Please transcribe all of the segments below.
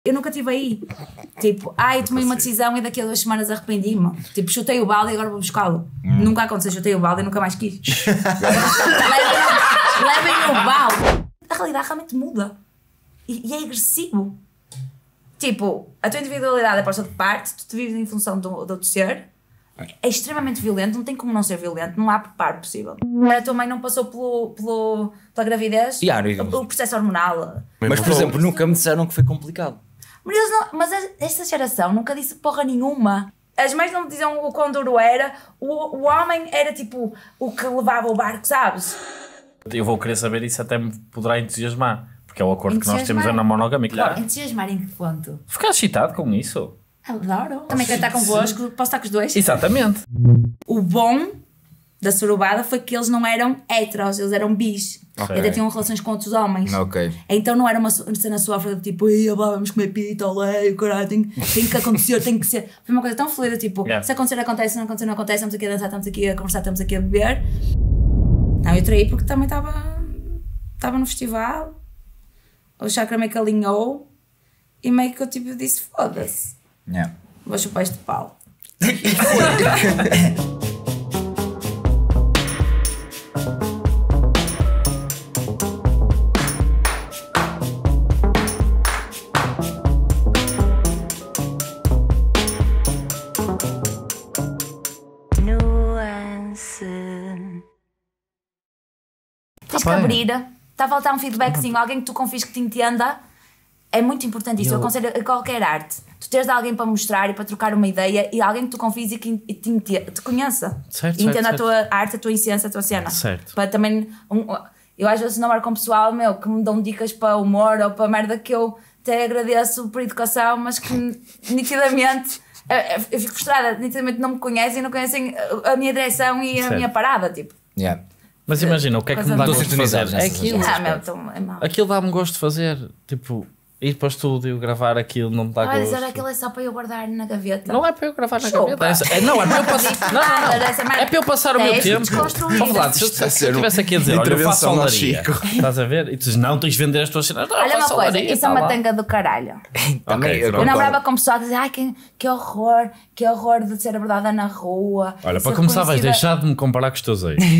Eu nunca estive aí. Tipo, eu tomei uma decisão e daqui a 2 semanas arrependi-me. Tipo, chutei o balde e agora vou buscá-lo. Nunca aconteceu, chutei o balde e nunca mais quis. Levem o balde. A realidade realmente muda. E é agressivo. Tipo, a tua individualidade é posta de parte, tu te vives em função do outro ser. É extremamente violento, não tem como não ser violento, não há preparo possível. A tua mãe não passou pela gravidez, o processo hormonal. Mas, por exemplo, nunca me disseram que foi complicado. Mas esta geração nunca disse porra nenhuma. As mães não me diziam o quão duro era, o homem era tipo o que levava o barco, sabes? Eu vou querer saber isso, até me poderá entusiasmar, porque é o acordo que nós temos na monogâmia, claro. Entusiasmar em que ponto? Ficar excitado com isso. Adoro. Também quero estar convosco, posso estar com os dois? Exatamente. O bom da surubada foi que eles não eram heteros, eles eram bis. Okay. Até tinham relações com outros homens. Okay. Então não era uma cena sofrida tipo, vamos comer pita, olé, caralho, tem que acontecer, tem que ser. Foi uma coisa tão fluida, tipo, se acontecer, acontece, se não acontecer, não acontece, estamos aqui a dançar, estamos aqui a conversar, estamos aqui a beber. Não, eu traí porque também estava no festival, o chakra meio que alinhou e meio que eu tipo disse, foda-se. Vou chupar este pau. Tens que abrir, está a faltar um feedbackzinho, alguém que tu confies que te entenda. É muito importante isso. Eu aconselho a qualquer arte. Tu teres alguém para mostrar e para trocar uma ideia e alguém que tu confies e que te conheça. Certo, e entenda a tua arte, a tua essência, a tua cena. Certo. Para também. Eu às vezes namoro com pessoal que me dão dicas para humor ou para merda que eu até agradeço por educação, mas que nitidamente. Eu fico frustrada, nitidamente não me conhecem e não conhecem a minha direção e a minha parada. Tipo. Mas imagina, o que é que me dá gosto de fazer? É aquilo. É mau. Aquilo dá-me gosto de fazer. Tipo, ir para o estúdio, gravar aquilo, não me dá gosto. Mas aquilo é só para eu guardar na gaveta. Não é para eu gravar na gaveta. Não, é para eu passar. Não. É para eu passar o meu tempo. Vamos lá, se eu estivesse aqui a dizer, olha, eu faço olaria. Estás a ver? E tu dizes, não, tens de vender as tuas cenas. Olha uma coisa, isso é uma tanga do caralho. Eu namorava com pessoal que dizia, que horror de ser abordada na rua. Olha, para começar vais deixar de me comparar com os teus ex.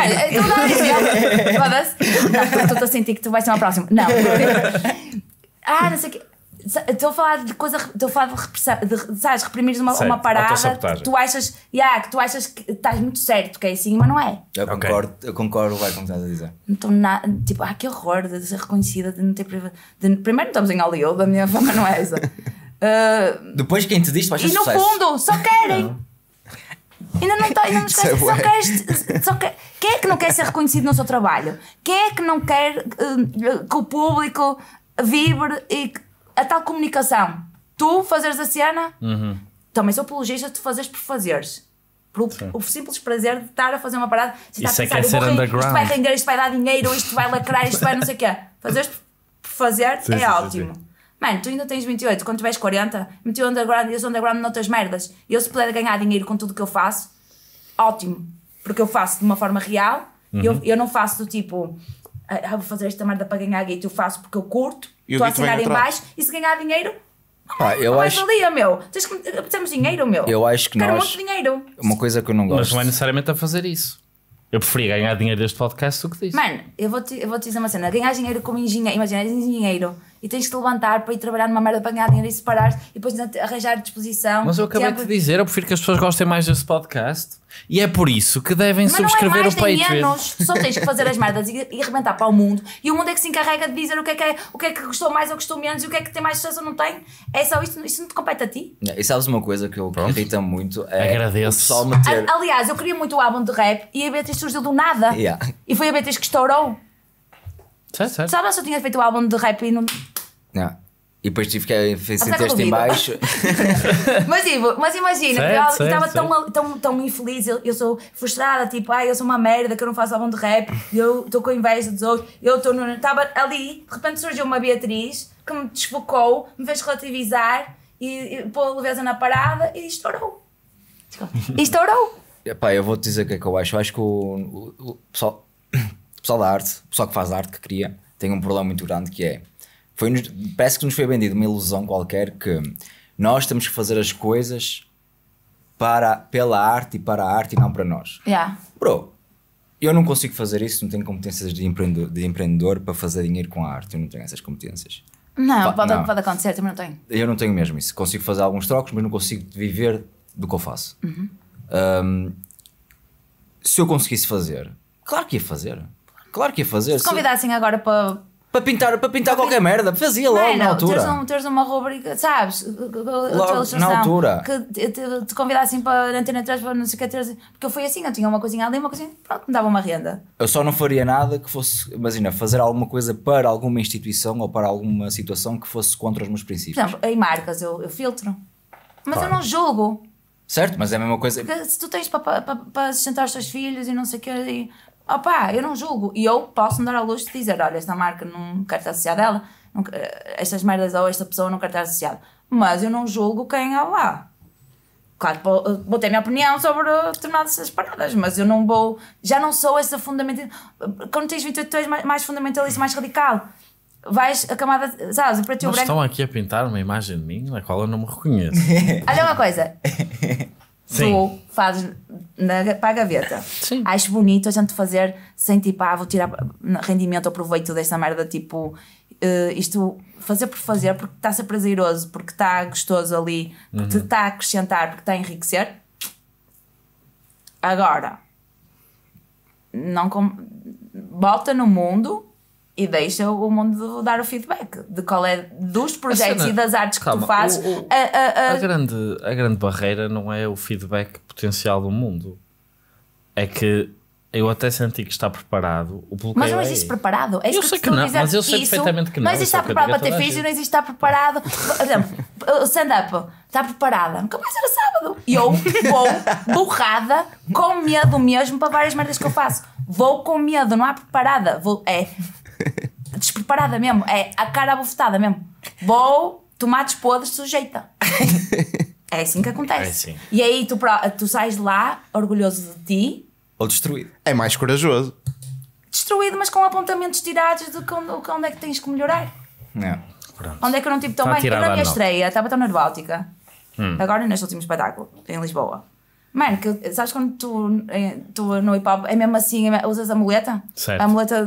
Estou a sentir que tu vais ser uma próxima. Não. Não sei o quê. Estou a falar de coisa. Estou a falar de repressão. Sabes, reprimires uma parada que tu achas que estás muito certo, que é assim, mas não é. Eu concordo, vai como estás a dizer. Então, tipo, que horror de ser reconhecida, de não ter primeiro não estamos em Hollywood, a minha fama não é essa. Depois quem te diz, vais ter e no sucesso. fundo, só querem. Ainda não esquece, quem é que não quer ser reconhecido no seu trabalho? Quem é que não quer que o público vibre e a tal comunicação? Tu fazeres a cena, também sou apologista de fazeres por fazeres. O simples prazer de estar a fazer uma parada. Isso é que é ser underground. Isto vai render, isto vai dar dinheiro, isto vai lacrar, isto vai não sei o quê. Fazeres por fazer é ótimo. Mano, tu ainda tens 28, quando tiveres 40, meti o underground e eu sou underground noutras merdas. E eu, se puder ganhar dinheiro com tudo que eu faço, ótimo. Porque eu faço de uma forma real. Eu não faço do tipo, vou fazer esta merda para ganhar guito. Eu faço porque eu curto, estou a assinar em baixo e se ganhar dinheiro, não valia, meu. Precisamos de dinheiro, meu. Eu acho que quero muito dinheiro. Uma coisa que eu não gosto. Mas não é necessariamente a fazer isso. Eu preferia ganhar dinheiro deste podcast do que disso. Mano, eu vou-te dizer uma cena. Ganhar dinheiro como engenheiro. Imagina, és engenheiro e tens que te levantar para ir trabalhar numa merda para ganhar dinheiro e separar e depois arranjar disposição. Mas eu acabei de dizer, eu prefiro que as pessoas gostem mais deste podcast e é por isso que devem subscrever o Patreon. Só tens que fazer as merdas e arrebentar para o mundo e o mundo é que se encarrega de dizer o que é que gostou mais ou gostou menos e o que é que tem mais sucesso ou não tem. É só isso não te compete a ti. E sabes uma coisa que irrita muito? Agradeço. O pessoal meter... Aliás, eu queria muito o álbum de rap e a Beatriz surgiu do nada. E foi a Beatriz que estourou. Certo. Sabes se eu tinha feito o álbum de rap e não... E depois tive que fazer texto em baixo. mas imagina, eu estava tão infeliz, eu sou frustrada, tipo, eu sou uma merda que eu não faço álbum de rap, eu estou com inveja dos outros, estava ali, de repente surgiu uma Beatriz que me desfocou, me fez relativizar e pôr a leveza na parada e estourou. Eu vou-te dizer o que é que eu acho. Eu acho que o pessoal da arte, o pessoal que faz arte, que cria, tem um problema muito grande que é Parece que nos foi vendida uma ilusão qualquer que nós temos que fazer as coisas pela arte e para a arte e não para nós. Bro, eu não consigo fazer isso, não tenho competências de empreendedor para fazer dinheiro com a arte, eu não tenho essas competências. Não, pode acontecer, também não tenho. Eu não tenho mesmo isso, consigo fazer alguns trocos, mas não consigo viver do que eu faço. Se eu conseguisse fazer, claro que ia fazer. Se convidassem agora para pintar qualquer merda, fazia logo na altura. Teres uma rubrica, sabes? Logo na altura. Que te convidassem para Antena 3, para não sei o que, porque eu fui assim, eu tinha uma coisinha ali, uma coisinha, pronto, me dava uma renda. Eu só não faria nada que fosse, imagina, fazer alguma coisa para alguma instituição ou para alguma situação que fosse contra os meus princípios. Por exemplo, em marcas eu filtro, mas eu não julgo. Certo, mas é a mesma coisa. Porque se tu tens para sustentar os teus filhos e não sei o que, eu não julgo. E eu posso me dar ao luxo de dizer: olha, esta marca não quero estar associada a ela, estas merdas ou esta pessoa não quero estar associada. Mas eu não julgo quem é lá. Claro, vou ter a minha opinião sobre determinadas paradas, mas eu não vou. Já não sou essa fundamentalista. Quando tens 28, tu és mais fundamentalista, mais radical. Vais a camada, sabes, para ti o branco. Estão aqui a pintar uma imagem de mim na qual eu não me reconheço. Olha uma coisa. Sim. Tu fazes para a gaveta. Sim. Acho bonito a gente fazer sem tipo, vou tirar rendimento ou proveito desta merda, tipo, isto fazer por fazer, porque está a ser prazeroso, porque está gostoso ali, porque te está a acrescentar, porque está a enriquecer. Agora, volta no mundo e deixa o mundo dar o feedback de qual é dos projetos e das artes que tu fazes. A grande barreira não é o feedback potencial do mundo. É que eu até senti que está preparado. O bloqueio mas não existe preparado. É isso eu sei que não, mas eu sei perfeitamente que não. Não existe estar preparado para ter filhos e não existe estar preparado. Por exemplo, o stand-up está preparada. Nunca mais era sábado. E eu vou borrada, com medo mesmo para várias merdas que eu faço. Vou com medo, não há preparada. Despreparada mesmo. É a cara abofetada mesmo. Vou, tomates podres, sujeita. É assim que acontece. É assim. E aí tu sais de lá, orgulhoso de ti. Ou destruído. É mais corajoso. Destruído, mas com apontamentos tirados de onde é que tens que melhorar. Onde é que eu não tive tão bem? Eu na minha estreia estava tão nervótica. Agora neste último espetáculo, em Lisboa. Mano, sabes quando tu no hip hop é mesmo assim, usas a muleta? Certo. A muleta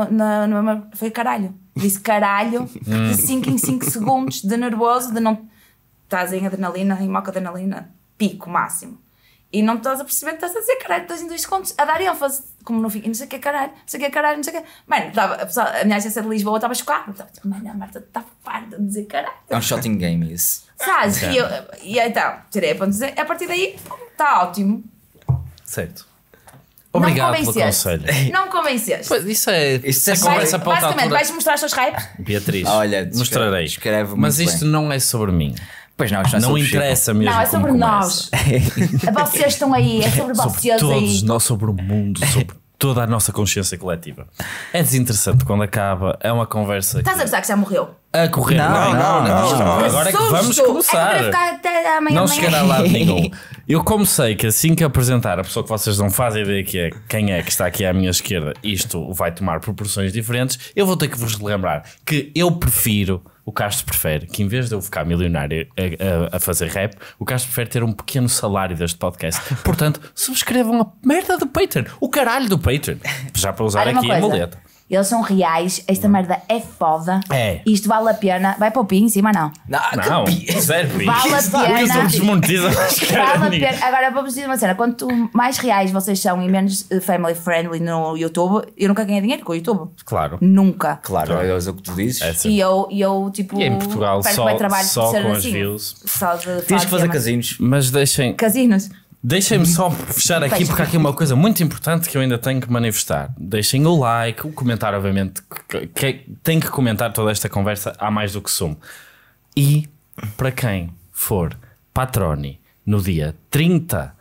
foi caralho. Disse caralho de 5 em 5 segundos de nervoso, de não. Estás em adrenalina, em moca adrenalina, pico máximo. E não estás a perceber que estás a dizer caralho, estás em 2 segundos a dar ênfase, como no fim, não sei o que é caralho, não sei o que é caralho, não sei o que é. Mano, a minha agência de Lisboa estava chocada. Mano, a Marta está farta de dizer caralho. É um shotting game isso. Sabes? E então, tirei para dizer, a partir daí, está ótimo. Certo. Obrigado pelo conselho. Não me convenceste. Pois, isso é conversa para outra altura. Vais mostrar os teus hypes? Beatriz, olha, mostrarei. Mas isto não é sobre mim. Pois não, não interessa mesmo. Não, é sobre nós. Vocês estão aí, é sobre vocês sobre aí. Todos nós, sobre o mundo, sobre toda a nossa consciência coletiva. É desinteressante quando acaba, é uma conversa. Estás a gostar que já morreu? A correr. Não. Agora é que vamos começar. Não chegará a lado nenhum. Eu como sei que assim que apresentar a pessoa que vocês não fazem ideia que é quem é que está aqui à minha esquerda, isto vai tomar proporções diferentes, eu vou ter que vos lembrar que eu prefiro, o Castro prefere que em vez de eu ficar milionário a fazer rap, o Castro prefere ter um pequeno salário deste podcast. Portanto, subscrevam a merda do Patreon, o caralho do Patreon, já para usar aqui a muleta. Eles são reais, esta merda é foda. Isto vale a pena. Vai para o pi em cima, não? Não, zero pi. Vale a pena. Vale a pena. Agora vamos dizer uma cena: quanto mais reais vocês são e menos family friendly no YouTube, eu nunca ganhei dinheiro com o YouTube. Claro. Nunca. Claro, é o que tu dizes. E eu tipo. E em Portugal só com as views. Tens que fazer casinos. Mas deixem. Casinos. Deixem-me só fechar aqui, porque há aqui uma coisa muito importante que eu ainda tenho que manifestar. Deixem o like, o comentário, obviamente. Tem que comentar toda esta conversa, há mais do que sumo. E para quem for Patroni no dia 30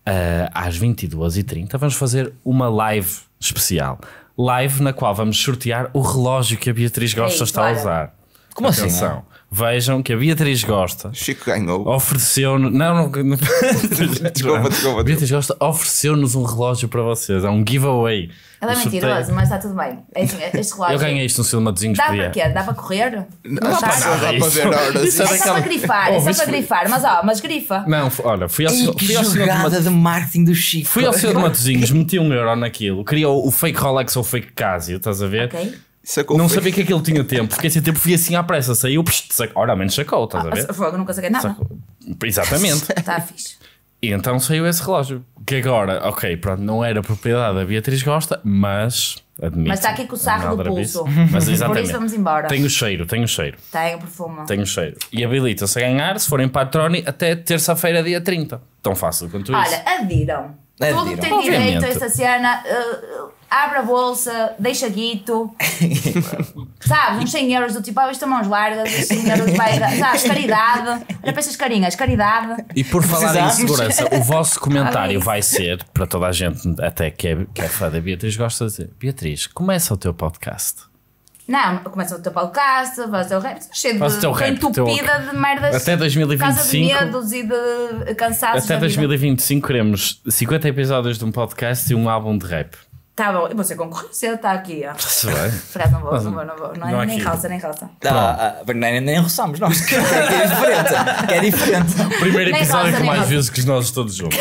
às 22h30, vamos fazer uma live especial. Live na qual vamos sortear o relógio que a Beatriz Gosta está a usar. Como Atenção. assim? vejam que a Beatriz Gosta. Chico ganhou. Ofereceu-nos. Não. Desculpa. Beatriz Gosta ofereceu-nos um relógio para vocês. É um giveaway. Ela é mentirosa, mas está tudo bem. É assim, este relógio. Eu ganhei isto no Silmatozinhos. Dá para quê? Dá para correr? Não dá para ver horas. É só para grifar. É só para grifar. Mas grifa. Não, olha, fui ao jogada de marketing do Chico. Fui ao Senhor de Matosinhos, meti €1 naquilo, queria o fake Rolex ou o fake Casio, estás a ver? Ok. Não sabia que aquilo tinha tempo, fiquei sem tempo, fui assim à pressa, saiu, ora, menos sacou, estás a ver? Fogo, nunca saquei nada. Exatamente. Está fixe. E então saiu esse relógio, que agora, ok, pronto, não era propriedade da Beatriz Gosta, mas admito. Mas está aqui com o sarro do pulso. Mas exatamente. Por isso vamos embora. Tenho o cheiro. Tem o perfume. Tenho o cheiro. E habilita-se a ganhar, se forem para a Troni, até terça-feira, dia 30. Tão fácil quanto isso. Olha, adiram. Tudo tem direito a esta cena. Abre a bolsa, deixa guito. Sabes, uns 100 euros do tipo, isto é mãos largas, 100 euros vai, sabes, caridade. Olha para estas carinhas, caridade. E por falar em segurança, o vosso comentário vai ser, para toda a gente, até que é fã da Beatriz, gosta de dizer: Beatriz, começa o teu podcast. Não, começa o teu podcast, faz o teu rap, cheio de entupida de merdas. Até 2025. Casa de medos e de cansaços. Até 2025 queremos 50 episódios de um podcast e um álbum de rap. Tá bom, e você concorrência, está aqui, ó. Se vai. Não vou. Não é nem roça. Nem roçamos, nós. Que é diferente. O primeiro episódio com mais vezes que nós todos juntos.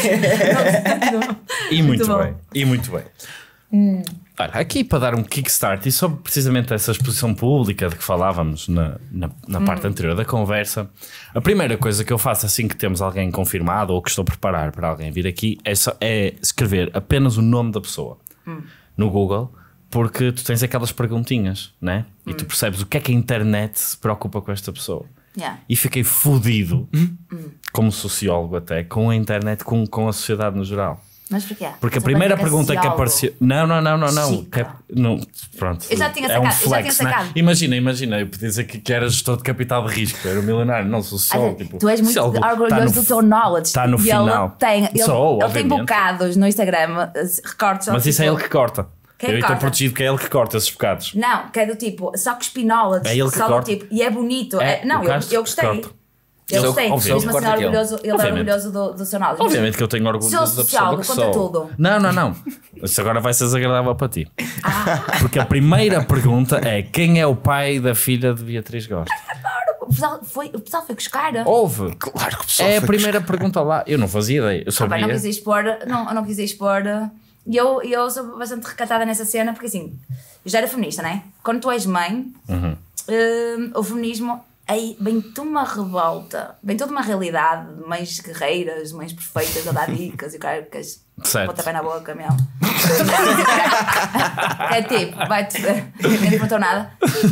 E muito bem. Olha, aqui para dar um kickstart e sobre precisamente essa exposição pública de que falávamos na parte anterior da conversa, a primeira coisa que eu faço assim que temos alguém confirmado ou que estou a preparar para alguém vir aqui é escrever apenas o nome da pessoa no Google, porque tu tens aquelas perguntinhas, né? E tu percebes o que é que a internet se preocupa com esta pessoa. E fiquei fodido, como sociólogo até, com a internet, com a sociedade no geral. Mas porquê? Porque a primeira pergunta que apareceu... Não. Pronto. Eu já tinha sacado. Imagina, eu podia dizer que era gestor de capital de risco, era um milionário, não sou só. Tipo, tu és muito orgulhoso do teu knowledge. Está no final. Ele tem bocados no Instagram, recortes. Mas isso é ele que corta. Eu estou protegido que é ele que corta esses bocados. Não, que é do tipo, só que knowledge. É ele que corta. Tipo, e é bonito. Não, eu gostei. Eu gostei, mesmo assim ele é orgulhoso do seu knowledge. Obviamente que eu tenho orgulho da pessoa que sou. Tudo. Não. Isso agora vai ser desagradável para ti. Porque a primeira pergunta é: quem é o pai da filha de Beatriz Gosta? O pessoal foi buscar. Houve. Claro que o pessoal é a primeira pergunta lá. Eu não fazia ideia. Eu sabia. Não quis expor. E eu sou bastante recatada nessa cena, porque assim, eu já era feminista, não é? Quando tu és mãe, o feminismo... Aí vem-te uma revolta, vem toda uma realidade de mães guerreiras, mães perfeitas a dar dicas e o cara que pontapé na boca mesmo. É tipo, vai-te ver, nem contou nada.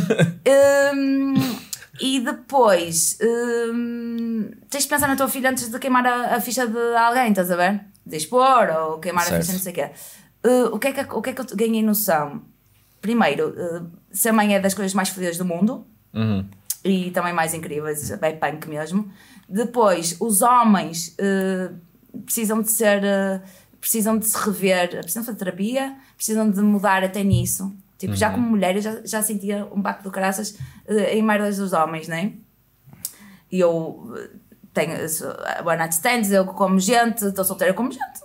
E depois tens de pensar na tua filha antes de queimar a ficha de alguém, estás a ver? De expor ou queimar a ficha, não sei o quê. O que é que eu ganhei noção? Primeiro, ser mãe é das coisas mais fodidas do mundo. E também mais incríveis, é punk mesmo. Depois, os homens precisam de se rever, precisam fazer terapia, precisam de mudar até nisso. Tipo, já como mulher eu já sentia um baco do caraças em merdas dos homens, não é? E eu tenho one night stands, eu como gente, estou solteira como gente.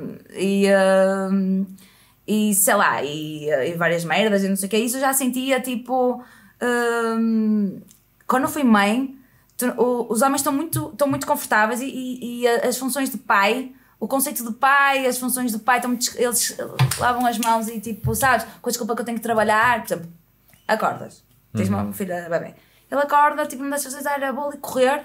E sei lá, e várias merdas e não sei o que. Isso eu já sentia tipo... quando eu fui mãe, os homens estão muito confortáveis e as funções de pai, o conceito de pai, as funções de pai, eles lavam as mãos e tipo, sabes, com a desculpa que eu tenho que trabalhar. Por exemplo, acordas, tens uma filha bebê, ele acorda, tipo, me deixas dar a bola e correr.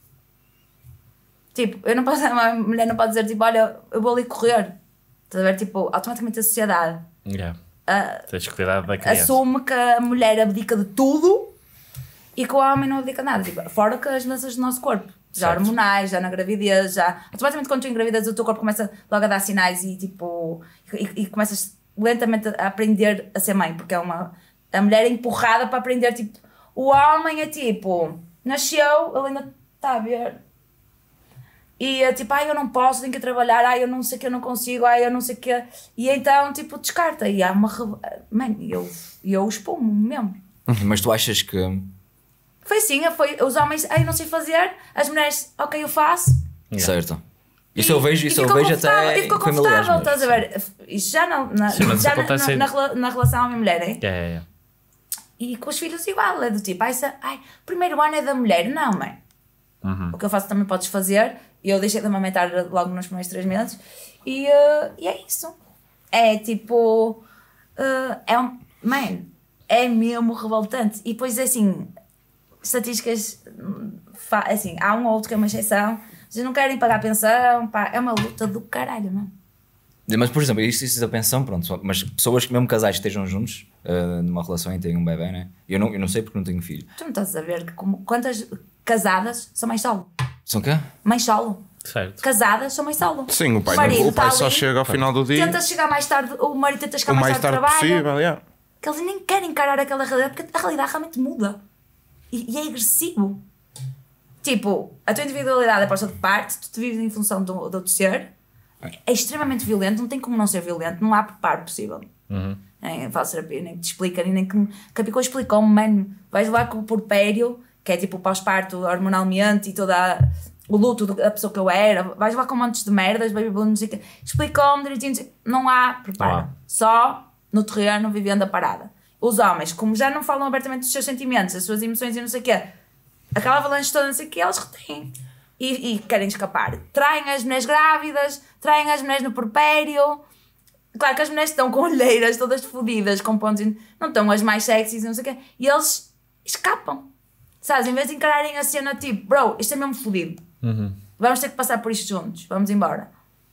Tipo, a mulher não pode dizer tipo, olha, eu vou ali correr. Estás a ver? Tipo, automaticamente a sociedade tens cuidado da criança. Assume que a mulher abdica de tudo e que o homem não abdica nada, tipo, fora que as mudanças do nosso corpo, já hormonais, já na gravidez, automaticamente quando tu engravidas o teu corpo começa logo a dar sinais e tipo, e começas lentamente a aprender a ser mãe, porque a mulher é empurrada para aprender, tipo, o homem é tipo, nasceu, ele ainda está a ver, e é tipo, eu não posso, tenho que trabalhar, eu não sei o que, eu não consigo, eu não sei o que, e então tipo, descarta, e há uma, eu espumo mesmo. Mas tu achas que Foi assim, os homens, não sei fazer, as mulheres, ok, eu faço. Certo. Isso eu vejo até. E ficou confortável, estás a ver? Isto já na relação homem-mulher, é? E com os filhos igual, é do tipo, primeiro ano é da mulher. Não, mãe. O que eu faço também podes fazer. E eu deixei de amamentar logo nos primeiros 3 meses. E é isso. É tipo. É mesmo revoltante. E depois, assim, estatísticas. Assim, há um ou outro que é uma exceção. Vocês não querem pagar pensão, pá, é uma luta do caralho, mano. Mas, por exemplo, isso da pensão, pronto, mas pessoas que mesmo casais estejam juntos, numa relação e têm um bebê, né? Eu não sei porque não tenho filho. Tu não estás a ver quantas casadas são mães solo? São quê? Mães solo. Certo. Casadas são mães solo. Sim, o pai só chega ao final do dia. Tenta chegar mais tarde, o marido tenta chegar mais tarde do trabalho. Possível, yeah. Que eles nem querem encarar aquela realidade, porque a realidade realmente muda. E é agressivo. Tipo, a tua individualidade é posta de parte, tu te vives em função do outro ser, é extremamente violento, não tem como não ser violento, não há preparo possível. Nem faço terapia, nem te explica, nem que a Picô explicou-me, mano, vais lá com o porpério, que é tipo o pós-parto hormonalmente e toda o luto da pessoa que eu era, vais lá com montes de merdas, baby balloon, não sei o quê, explicou-me direitinho, não há preparo, só no terreno, vivendo a parada. Os homens, como já não falam abertamente dos seus sentimentos, das suas emoções e não sei o quê, aquela avalanche toda, não sei o que, eles retêm e querem escapar. Traem as mulheres grávidas, traem as mulheres no porpério. Claro que as mulheres estão com olheiras todas fodidas, com pontos, não estão as mais sexys, não sei o quê, e eles escapam. Sabes, em vez de encararem a cena tipo, bro, isto é mesmo fodido, vamos ter que passar por isto juntos, vamos embora.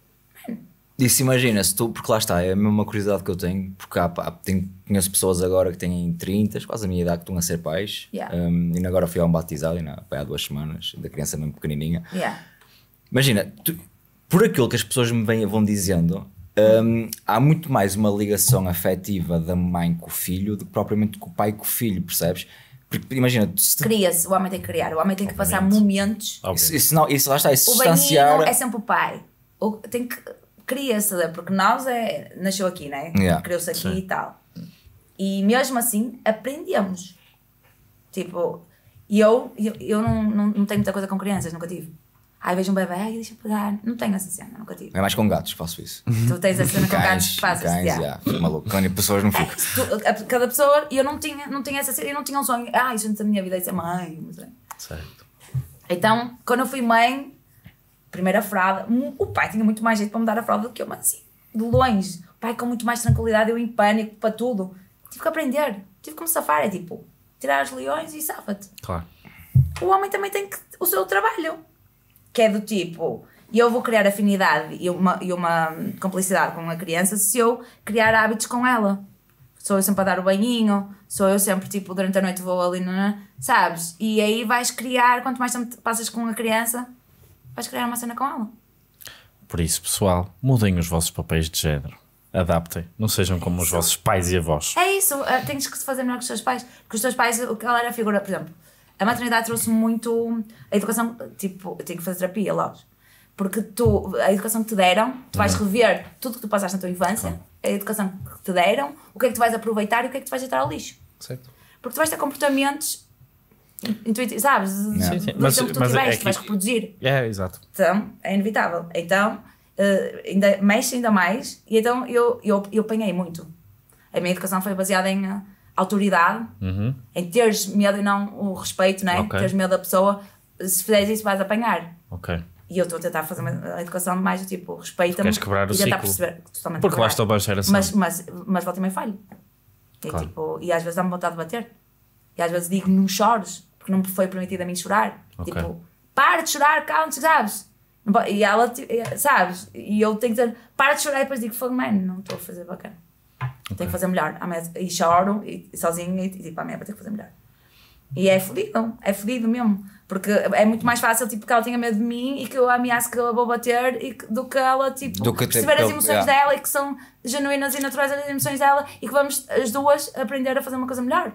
Isso, imagina, se tu, porque lá está, é a mesma curiosidade que eu tenho, porque conheço pessoas agora que têm 30, quase a minha idade, que estão a ser pais, e agora fui a um batizado, há 2 semanas, da criança mesmo pequenininha. Imagina, por aquilo que as pessoas me vão dizendo, há muito mais uma ligação afetiva da mãe com o filho do que propriamente com o pai com o filho, percebes? Porque imagina, cria-se, o homem tem que criar, o homem tem que passar momentos. Isso lá está, isso o banhinho é sempre o pai, tem que... Cria-se, porque nós nasceu aqui, né? Criou-se aqui e tal. E mesmo assim aprendemos. Tipo, eu não tenho muita coisa com crianças, nunca tive. Vejo um bebê, deixa eu pegar. Não tenho essa cena, nunca tive. É mais com gatos que faço isso. Tu tens a cena com gatos que fazes. Fico maluco. Quando pessoas não ficam. Cada pessoa, eu não tinha essa cena, eu não tinha um sonho. Isso antes da minha vida é ser mãe. Certo. Então, quando eu fui mãe, primeira fralda, o pai tinha muito mais jeito para me dar a fralda do que eu, mas assim, de longe. O pai com muito mais tranquilidade, eu em pânico para tudo. Tive que aprender, tive que me safar. É tipo, tirar os leões e safa-te. Claro. O homem também tem o seu trabalho, que é do tipo, eu vou criar afinidade e uma complicidade com a criança se eu criar hábitos com ela. Sou eu sempre a dar o banhinho, sou eu sempre, tipo, durante a noite vou ali, sabes? E aí vais criar, quanto mais tempo passas com a criança, vais criar uma cena com ela. Por isso, pessoal, mudem os vossos papéis de género. Adaptem. Não sejam como os vossos pais e avós. É isso. Tens que se fazer melhor que os teus pais. Porque os teus pais, qual era a figura, por exemplo, a maternidade trouxe muito a educação, tipo, eu tenho que fazer terapia, lógico. Porque a educação que te deram, tu vais rever tudo que tu passaste na tua infância, a educação que te deram, o que é que tu vais aproveitar e o que é que tu vais deitar ao lixo. Certo. Porque tu vais ter comportamentos intuitivos, sabes? Sim. Mas tu tiveste, vais reproduzir. Exato. Então, é inevitável. Então, mexe ainda mais. E então, eu apanhei muito. A minha educação foi baseada em autoridade, em teres medo e não o respeito, não é? Teres medo da pessoa. Se fizeres isso, vais apanhar. E eu estou a tentar fazer uma educação mais do tipo, respeita-me e tentar ciclo. Perceber totalmente. Porque lá estou a baixa geração. Mas volta e meio falho. Claro. Tipo, e às vezes dá-me vontade de bater. E às vezes digo, não chores, porque não me foi permitido a mim chorar. Tipo, para de chorar, calma, sabes? E ela, sabes? E eu tenho que dizer, para de chorar, e depois digo, mano, não estou a fazer bacana. Tenho que fazer melhor. E choro, e sozinho, e tipo, amanhã vou ter que fazer melhor. E é fodido mesmo. Porque é muito mais fácil, tipo, que ela tenha medo de mim e que eu ameace que eu vou bater do que ela, tipo, perceber as emoções dela e que são genuínas e naturais as emoções dela e que vamos as duas aprender a fazer uma coisa melhor.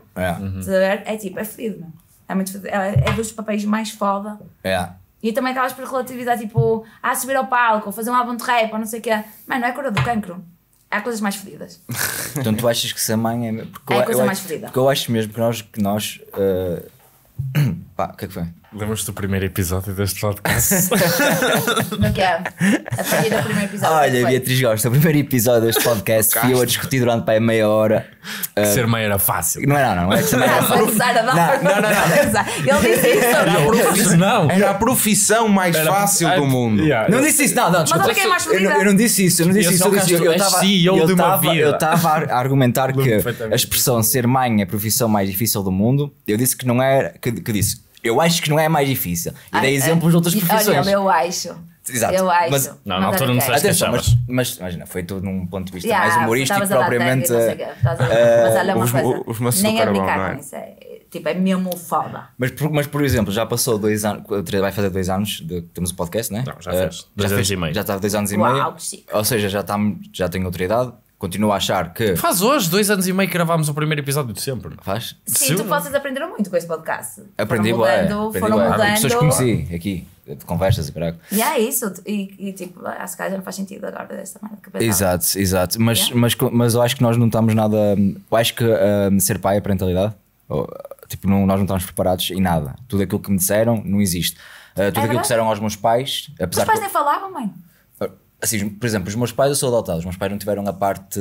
É tipo, é fodido, não? É muito fodido. É dos papéis mais foda. E também acabas por relativizar, tipo, subir ao palco, ou fazer um álbum de rap, ou não sei o quê. Mano, não é cura do cancro. Há coisas mais fodidas. Então tu achas que ser mãe é... Porque é a coisa mais fodida. Porque eu acho mesmo que nós Pá, o que é que foi? Lembras-te do primeiro episódio deste podcast? No que é? A partir do primeiro episódio. Olha, Beatriz gosta. O primeiro episódio deste podcast fui eu a discutir durante para meia hora. Ser mãe era fácil. Não era, não. Não, ele disse isso. Era a profissão mais fácil do mundo. Não disse isso, não. Desculpa. Eu não disse isso. Eu estava a argumentar que a expressão ser mãe é a profissão mais difícil do mundo. Eu disse que não é. Que disse. Eu acho que não é mais difícil. E dei exemplos de outras profissões. Olha, eu acho. Exato. Eu acho. Mas, na altura não sei se mas imagina, foi tudo num ponto de vista mais humorístico propriamente. Mas olha uma coisa, nem a brincar com isso. Tipo, é mesmo foda. Mas por exemplo, já passou 2 anos, vai fazer 2 anos que temos o podcast, não é? Não, já fez. 2 anos e meio. Já está 2 anos e meio. Ou seja, já tenho outra idade. Continuo a achar que... Faz hoje 2 anos e meio que gravámos o primeiro episódio de sempre. Faz? Sim, vocês aprenderam muito com este podcast. Aprendi, foram mudando. As pessoas conheci aqui, de conversas e caralho. E é isso. E tipo, acho que já não faz sentido agora desta maneira que pensava. Exato. Mas eu acho que nós não estamos nada... Eu acho que ser pai é parentalidade. Tipo, nós não estamos preparados em nada. Tudo aquilo que me disseram não existe. Tudo aquilo que disseram aos meus pais... Os pais nem falavam, mãe. Assim, por exemplo, os meus pais, eu sou adotado. Os meus pais não tiveram a parte...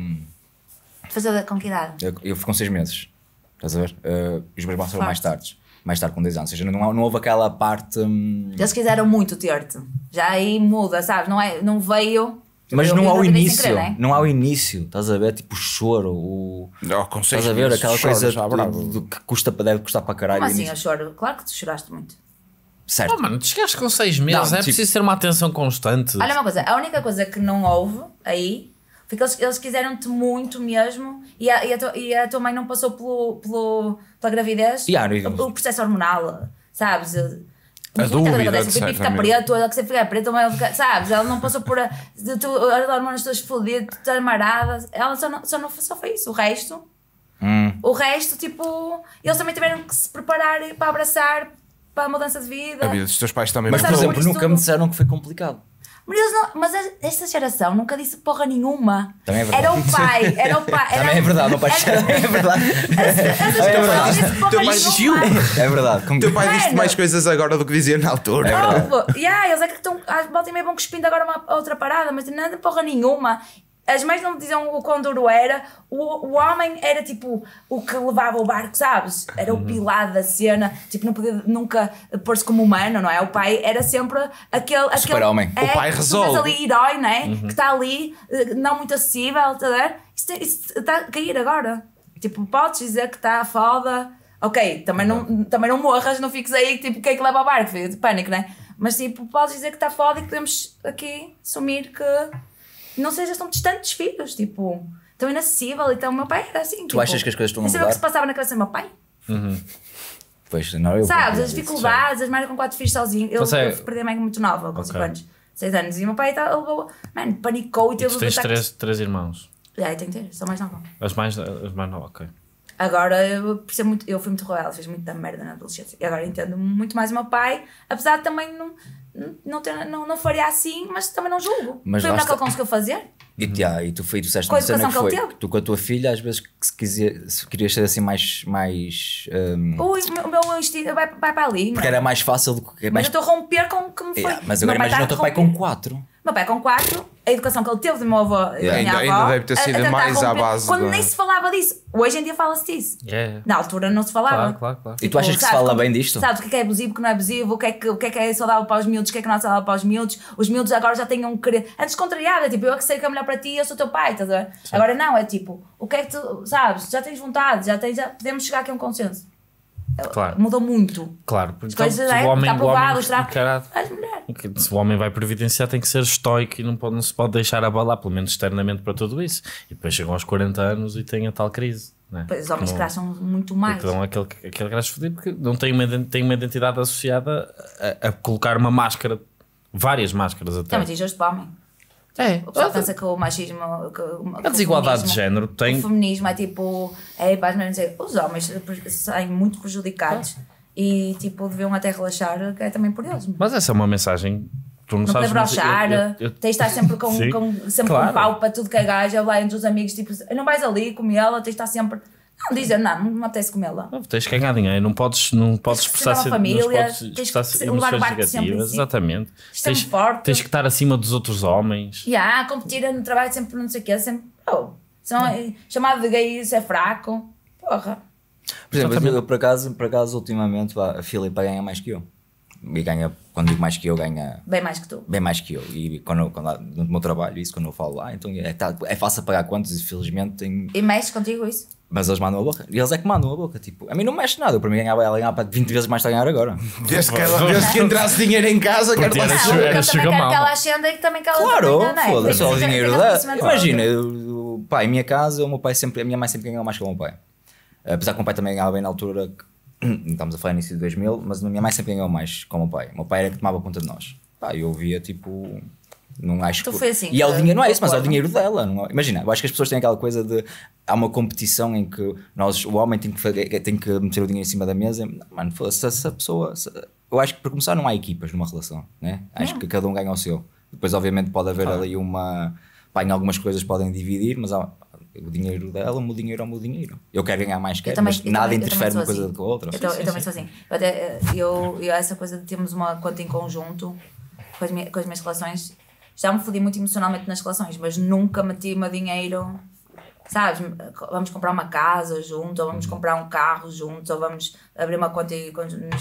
Fazer com que idade? Eu fui com 6 meses. Estás a ver? Os meus irmãos foram mais tarde com 10 anos. Ou seja, não houve aquela parte... Eles quiseram muito ter-te. Já aí muda, sabes? Não veio... Mas não há o início. Querer, não há o início. Estás a ver? Tipo o choro. Estás a ver? Aquela coisa que deve custar para caralho. Como assim eu choro? Claro que tu choraste muito. Certo. Mano, tu chegaste com 6 meses, não, preciso ter uma atenção constante. Olha uma coisa, a única coisa que não houve aí foi que eles quiseram-te muito mesmo e a tua mãe não passou pela gravidez, o processo hormonal, sabes? A dúvida, o pipi fica preto, ela que você fica preto, sabes? Ela não passou por as hormonas todas fodidas, todas amaradas, ela só foi isso, o resto, tipo, eles também tiveram que se preparar para abraçar para a mudança de vida. A vida dos teus pais também. Mas, por exemplo, nunca me disseram que foi complicado. Mas esta geração nunca disse porra nenhuma. Também é verdade. Era o pai. Também é verdade, meu pai. É verdade. É verdade. O teu pai disse mais coisas agora do que dizia na altura. É verdade. Eles é que estão. Volta e meia vão cuspindo agora uma outra parada, mas não é porra nenhuma. As mães não diziam o quão duro era. O homem era tipo o que levava o barco, sabes? Era o pilar da cena. Tipo, não podia nunca pôr-se como humano, não é? O pai era sempre aquele super-homem. O pai resolve. Ali, herói, não é? Que está ali, não muito acessível, está a ver? Isso está a cair agora. Tipo, podes dizer que está foda. Ok, também não morras, não fiques aí, tipo, quem é que leva o barco? Filho? Pânico, não é? Mas tipo, podes dizer que está foda e que podemos aqui assumir que não sejas tão distante dos filhos, tipo, tão inacessível. Então o meu pai era assim. Tu achas que as coisas estão a mudar? Não sei o que se passava na cabeça do meu pai. Pois, não, sabes, as dificuldades, as mães com 4 filhos sozinho. Eu perdi a mãe muito nova, com 5 anos, 6 anos. E o meu pai panicou e teve... Tu tens 3 irmãos? Já, eu tenho que ter, sou mais nova. As mais novas, ok. Agora eu fui muito rebelde, fiz muita merda na adolescência. E agora entendo muito mais o meu pai, apesar de também não faria assim, mas também não julgo. Mas foi o melhor que ele conseguiu fazer. E tu disseste uma cena que foi tu com a tua filha, às vezes se querias ser assim mais o meu instinto vai para ali. Porque era mais fácil do que... Mas eu estou a romper com o que me foi. Mas agora imagina o teu pai com 4. Meu pai com 4, a educação que ele teve do meu avô e da minha avó, ainda deve ter sido mais à base quando nem se falava disso. Hoje em dia fala-se disso. Na altura não se falava. Claro. E tu achas que se fala bem disto? Sabes o que é abusivo, o que não é abusivo, o que é saudável para os miúdos, o que é não é saudável para os miúdos. Os miúdos agora já têm um querer. Antes contrariado, é tipo, eu é que sei o que é melhor para ti, eu sou teu pai, estás a ver? Agora não, é tipo, o que é que tu, sabes, já tens vontade, já podemos chegar aqui a um consenso. Claro. Mudou muito. Claro, porque então, o homem, está provado, se o homem vai providenciar tem que ser estoico e não se pode deixar abalar, pelo menos externamente, para tudo isso. E depois chegam aos 40 anos e têm a tal crise. Né? Pois os homens que são muito mais. Então aquele gajo fodido porque não tem uma identidade associada a colocar uma máscara, várias máscaras até. Também tens hoje para o homem. O pessoal pensa que o machismo, a desigualdade de género tem. O feminismo é tipo, os homens saem muito prejudicados e tipo deviam até relaxar, que é também por eles. Mas essa é uma mensagem. Tu não sabes. Brochar, tens de estar sempre com pau para tudo que é gajo, lá entre os amigos, tipo, não vais ali com ela, tens de estar sempre. Não dizem, não me apetece comê-la. Tens que ganhar dinheiro, não podes expressar família, tens que levar o barco sempre em si. Exatamente. Tens que estar acima dos outros homens. Competir no trabalho sempre não sei o quê, sempre. Chamado de gay, isso é fraco. Porra. Por exemplo, eu, por acaso, ultimamente, a Filipa ganha mais que eu. E ganha, quando digo mais que eu, ganha... Bem mais que tu. Bem mais que eu. E quando no meu trabalho, isso, quando eu falo lá, então é fácil pagar contas e felizmente tenho... E mexe contigo isso? Mas eles mandam a boca. E eles é que mandam a boca. Tipo, a mim não mexe nada. Eu, para mim, ela ganhava 20 vezes mais que está a ganhar agora. Desde que entrasse dinheiro em casa, quero lá. Eu também quero que ela ascenda e também que ela... Claro, foda-se, o dinheiro dela. Imagina, o pai, em minha casa, a minha mãe sempre ganhou mais que o meu pai. Apesar que o meu pai também ganhava bem na altura, estamos a falar no início de 2000, mas a minha mãe sempre ganhou mais que o meu pai. O meu pai era que tomava conta de nós. Eu via tipo... Não acho que... foi assim, e é o dinheiro, não é isso, mas é o dinheiro dela. Não é? Imagina, eu acho que as pessoas têm aquela coisa de... Há uma competição em que o homem tem que meter o dinheiro em cima da mesa. Mano, se a pessoa... eu acho que para começar não há equipas numa relação, né? Acho que cada um ganha o seu. Depois obviamente pode haver ali uma... em algumas coisas podem dividir, mas há... O dinheiro dela, o meu dinheiro é o meu dinheiro. Eu quero ganhar mais, mas nada interfere uma coisa com a outra. Eu também sou assim. Eu essa coisa de termos uma conta em conjunto com as minhas relações, já me fodi muito emocionalmente nas relações, mas nunca meti o meu dinheiro, sabes? Vamos comprar uma casa juntos, ou vamos comprar um carro juntos, ou vamos abrir uma conta e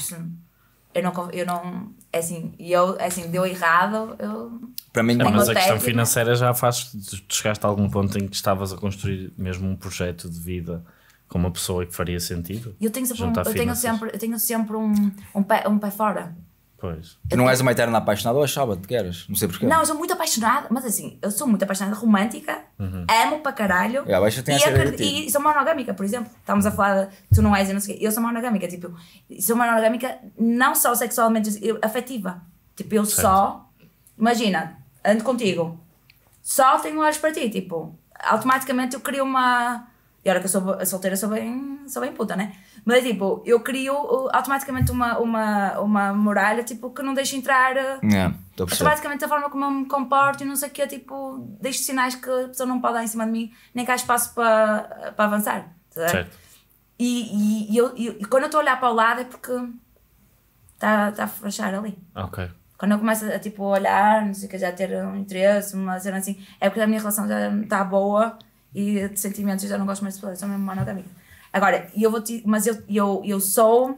eu não é assim, deu errado, para mim, mas a questão financeira já faz, tu chegaste a algum ponto em que estavas a construir mesmo um projeto de vida com uma pessoa que faria sentido? Eu tenho sempre um pé fora. Pois. Tu não és uma eterna apaixonada ou achava-te que eras? Não sei porquê. Não, eu sou muito apaixonada, mas assim, eu sou muito apaixonada, romântica, amo para caralho e sou monogâmica, por exemplo. Estamos a falar de tu não és e não sei o quê. Eu sou monogâmica, tipo, sou monogâmica não só sexualmente, afetiva. Tipo, eu só, imagina, ando contigo, só tenho olhos para ti, tipo, automaticamente eu crio uma... E agora que eu sou solteira, sou bem puta, né? Mas tipo, eu crio automaticamente uma muralha tipo, que não deixa entrar automaticamente a forma como eu me comporto e não sei o que, tipo, deixo sinais que a pessoa não pode dar em cima de mim, nem que há espaço para avançar. Tá? Certo. E quando eu estou a olhar para o lado é porque está a fechar ali. Ok. Quando eu começo a tipo, olhar, não sei o que, já ter um interesse, uma cena assim, é porque a minha relação já está boa e de sentimentos eu já não gosto mais de pessoas, sou mesmo monogâmica. Agora, mas eu sou...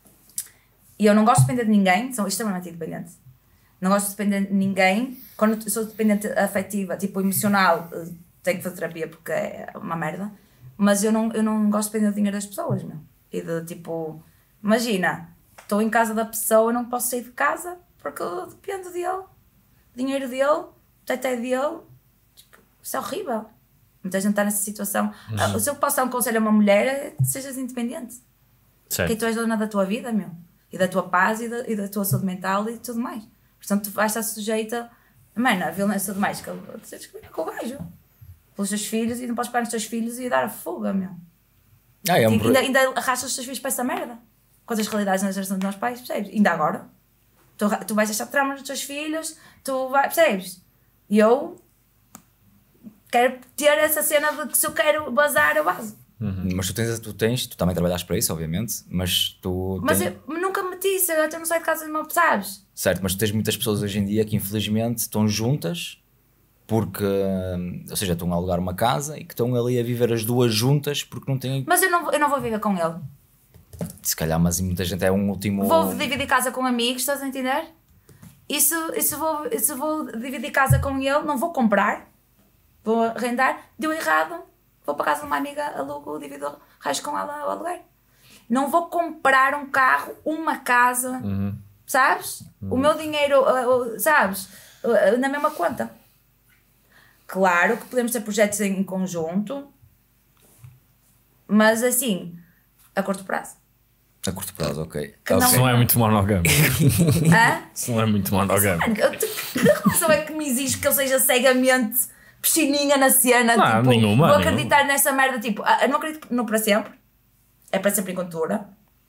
E eu não gosto de depender de ninguém, sou extremamente independente. Não gosto de depender de ninguém. Quando sou dependente afetiva, tipo emocional, tenho que fazer terapia porque é uma merda. Mas eu não gosto de depender do dinheiro das pessoas, meu. E de tipo... Imagina, estou em casa da pessoa, não posso sair de casa porque eu dependo dele. Dinheiro dele, o teté dele. Tipo, isso é horrível. Muita gente está nessa situação. Se eu posso dar um conselho a uma mulher, é que sejas independente. Certo. Porque tu és dona da tua vida, meu. E da tua paz e da tua saúde mental e tudo mais. Portanto, tu vais estar sujeita a violência doméstica. Tu tens que ir com o gajo. Pelos teus filhos e não podes pegar nos teus filhos e dar a fuga, meu. Ainda arrastas os teus filhos para essa merda. Com as realidades na geração dos nossos pais, percebes? Ainda agora. Tu vais deixar traumas nos teus filhos, percebes? E eu... Quero ter essa cena de que se eu quero bazar, eu bazo. Mas tu também trabalhaste para isso, obviamente, mas tu... Mas eu nunca me meti isso, eu até não saio de casa de meu, sabes? Certo, mas tu tens muitas pessoas hoje em dia que infelizmente estão juntas porque, ou seja, estão a alugar uma casa e que estão ali a viver as duas juntas porque não têm... Mas eu não vou viver com ele. Se calhar, mas muita gente é um último... Vou dividir casa com amigos, estás a entender? Se vou dividir casa com ele, não vou comprar. Vou arrendar, deu errado, vou para casa de uma amiga, alugo, divido o resto com ela ao aluguer. Não vou comprar um carro, uma casa, sabes? O meu dinheiro, sabes? Na mesma conta. Claro que podemos ter projetos em conjunto, mas assim, a curto prazo. A curto prazo, ok. Isso não é muito monogâmico. Isso não é muito monogâmico. Que relação é que me exige que eu seja cegamente... piscininha na cena, não, tipo, nenhuma, vou acreditar nessa merda, tipo, eu não acredito no para sempre, é para sempre enquanto dura.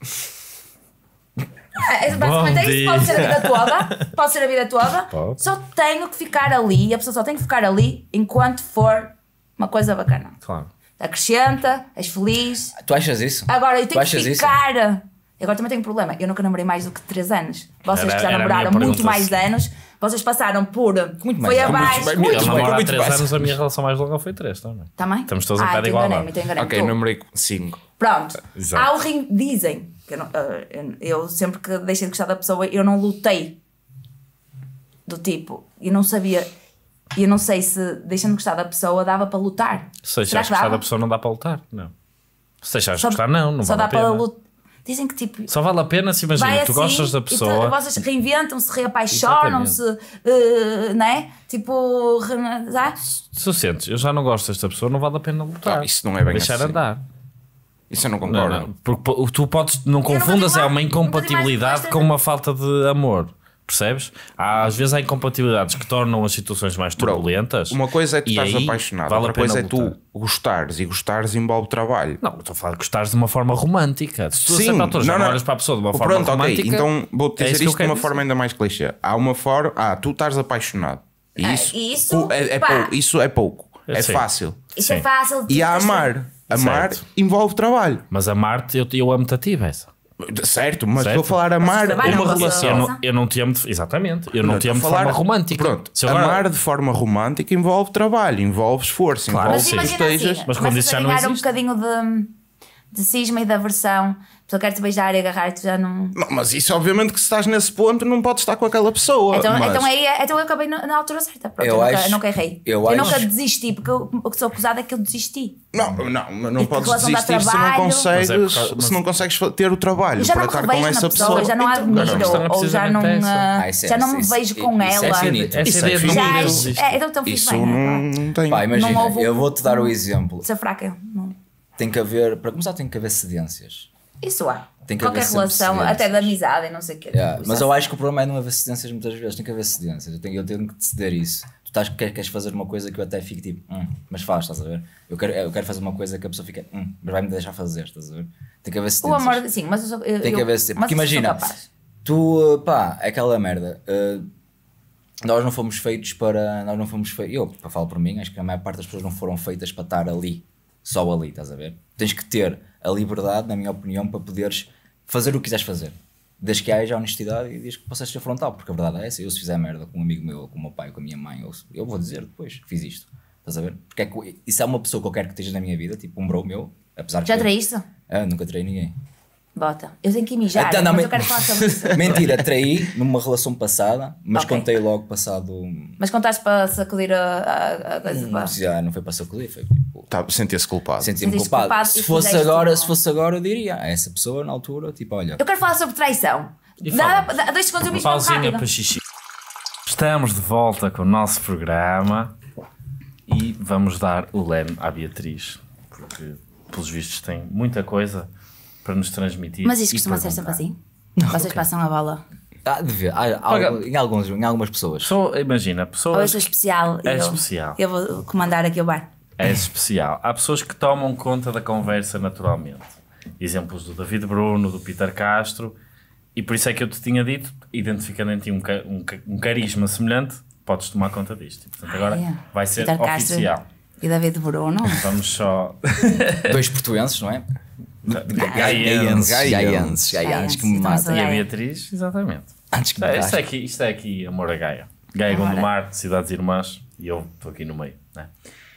Basicamente é isso, pode ser a vida toda, Pode. Só tenho que ficar ali, a pessoa só tem que ficar ali enquanto for uma coisa bacana. Claro. acrescenta, és feliz. Tu achas isso? Agora, eu tenho que ficar... Agora também tenho um problema. Eu nunca namorei mais do que 3 anos. Vocês que já namoraram muito mais anos, vocês passaram por... Muito mais foi abaixo. Muito mais. Há 3 anos a minha relação mais longa foi 3 também. Também? Estamos todos um pé de igualdade. Ok, namorei 5. Pronto. Há o dizem, que eu sempre que deixei de gostar da pessoa, eu não lutei. Do tipo, eu não sabia... Eu não sei se deixando de gostar da pessoa dava para lutar. Se deixares de gostar da pessoa não dá para lutar, não. Se deixares de gostar não só vale a pena. Para lutar. Dizem que tipo... Só vale a pena se imagina, tu gostas da pessoa... Vocês reinventam-se, reapaixonam-se, né? Tipo... Se tu sentes, eu já não gosto desta pessoa, não vale a pena lutar. Isso não é bem deixar assim. andar. Isso eu não concordo. Não. Porque tu podes... Não confundas, é uma incompatibilidade com uma falta de amor. Percebes? Às vezes há incompatibilidades que tornam as situações mais turbulentas. Uma coisa é tu estás apaixonado, outra coisa é tu gostares, e gostares envolve trabalho. Não, estou a falar de gostares de uma forma romântica. Se tu sim, não olhas para a pessoa de uma forma romântica. Okay. Então vou-te dizer isto de uma forma ainda mais clichê. Há uma forma, tu estás apaixonado. Isso é pouco. É fácil. Isso é fácil. E há amar. Amar envolve trabalho. Mas amar-te, eu amo-te a ti, essa. Certo, mas estou a falar amar uma relação. Eu não te amo, exatamente. Eu não te amo de forma romântica. Pronto, amar de forma romântica envolve trabalho, envolve esforço, envolve estejas. Mas quando isso já não existe. Um bocadinho de cisma e de aversão. A pessoa quer-te beijar e agarrar e tu já não... Mas isso obviamente que se estás nesse ponto não podes estar com aquela pessoa. Então eu acabei na altura certa. Pronto, eu nunca errei. Eu nunca desisti, porque o que sou acusada é que eu desisti. Não podes desistir se não consegues ter o trabalho para estar com essa pessoa. Já não admiro ou já não me vejo com ela. Essa ideia de não desistir. Então fiz bem. Isso não tem. Imagina, eu vou-te dar o exemplo. Ser fraca. Tem que haver, para começar tem que haver cedências. Isso há. Qualquer relação, até de amizade e não sei o quê. Mas eu acho que o problema é não haver cedências muitas vezes. Tem que haver cedências. Eu tenho que te ceder isso. Tu queres fazer uma coisa que eu até fico tipo, mas faz, estás a ver? Eu quero fazer uma coisa que a pessoa fica, mas vai-me deixar fazer, estás a ver? Tem que haver cedências. O amor, sim, mas tem que haver cedências. Porque imagina, tu, aquela merda. Nós não fomos feitos para. Eu, para falar por mim, acho que a maior parte das pessoas não foram feitas para estar ali. Só ali, estás a ver? Tens que ter a liberdade, na minha opinião, para poderes fazer o que quiseres fazer. Desde que haja honestidade e desde que possas ser frontal, porque a verdade é essa. Eu se fizer merda com um amigo meu, ou com o meu pai, ou com a minha mãe, eu vou dizer depois que fiz isto. Estás a ver? Porque é que isso é uma pessoa que eu quero que esteja na minha vida, tipo um bro meu, apesar de... Já traíste? Nunca traí ninguém. Bota, eu tenho que mijar, mas eu quero falar sobre isso. Mentira, traí numa relação passada, mas contei logo passado... Mas contaste para sacudir a coisa? Não foi para sacudir, foi tipo... Sentia-se culpado. Sentia-me culpado. Se fosse agora eu diria, essa pessoa na altura, tipo, olha... Eu quero falar sobre traição. Dá 2 segundos eu me pausinha para xixi. Estamos de volta com o nosso programa e vamos dar o leme à Beatriz, porque pelos vistos tem muita coisa para nos transmitir. Mas isso costuma ser sempre assim? Vocês passam a bola? Em algumas pessoas. Imagina, pessoas... Ou eu sou especial. Especial. Eu vou comandar aqui o bar. É especial. Há pessoas que tomam conta da conversa naturalmente. Exemplos do David Bruno, do Peter Castro, e por isso é que eu te tinha dito, identificando em ti um carisma semelhante, podes tomar conta disto. Portanto, agora vai ser Peter oficial. Castro e David Bruno. Vamos só... 2 portuenses, não é? Gaienses que me matam. E a Beatriz, exatamente. Antes que isto é aqui amor a Gaia. Gaia Gondomar, Cidades Irmãs, e eu estou aqui no meio, né?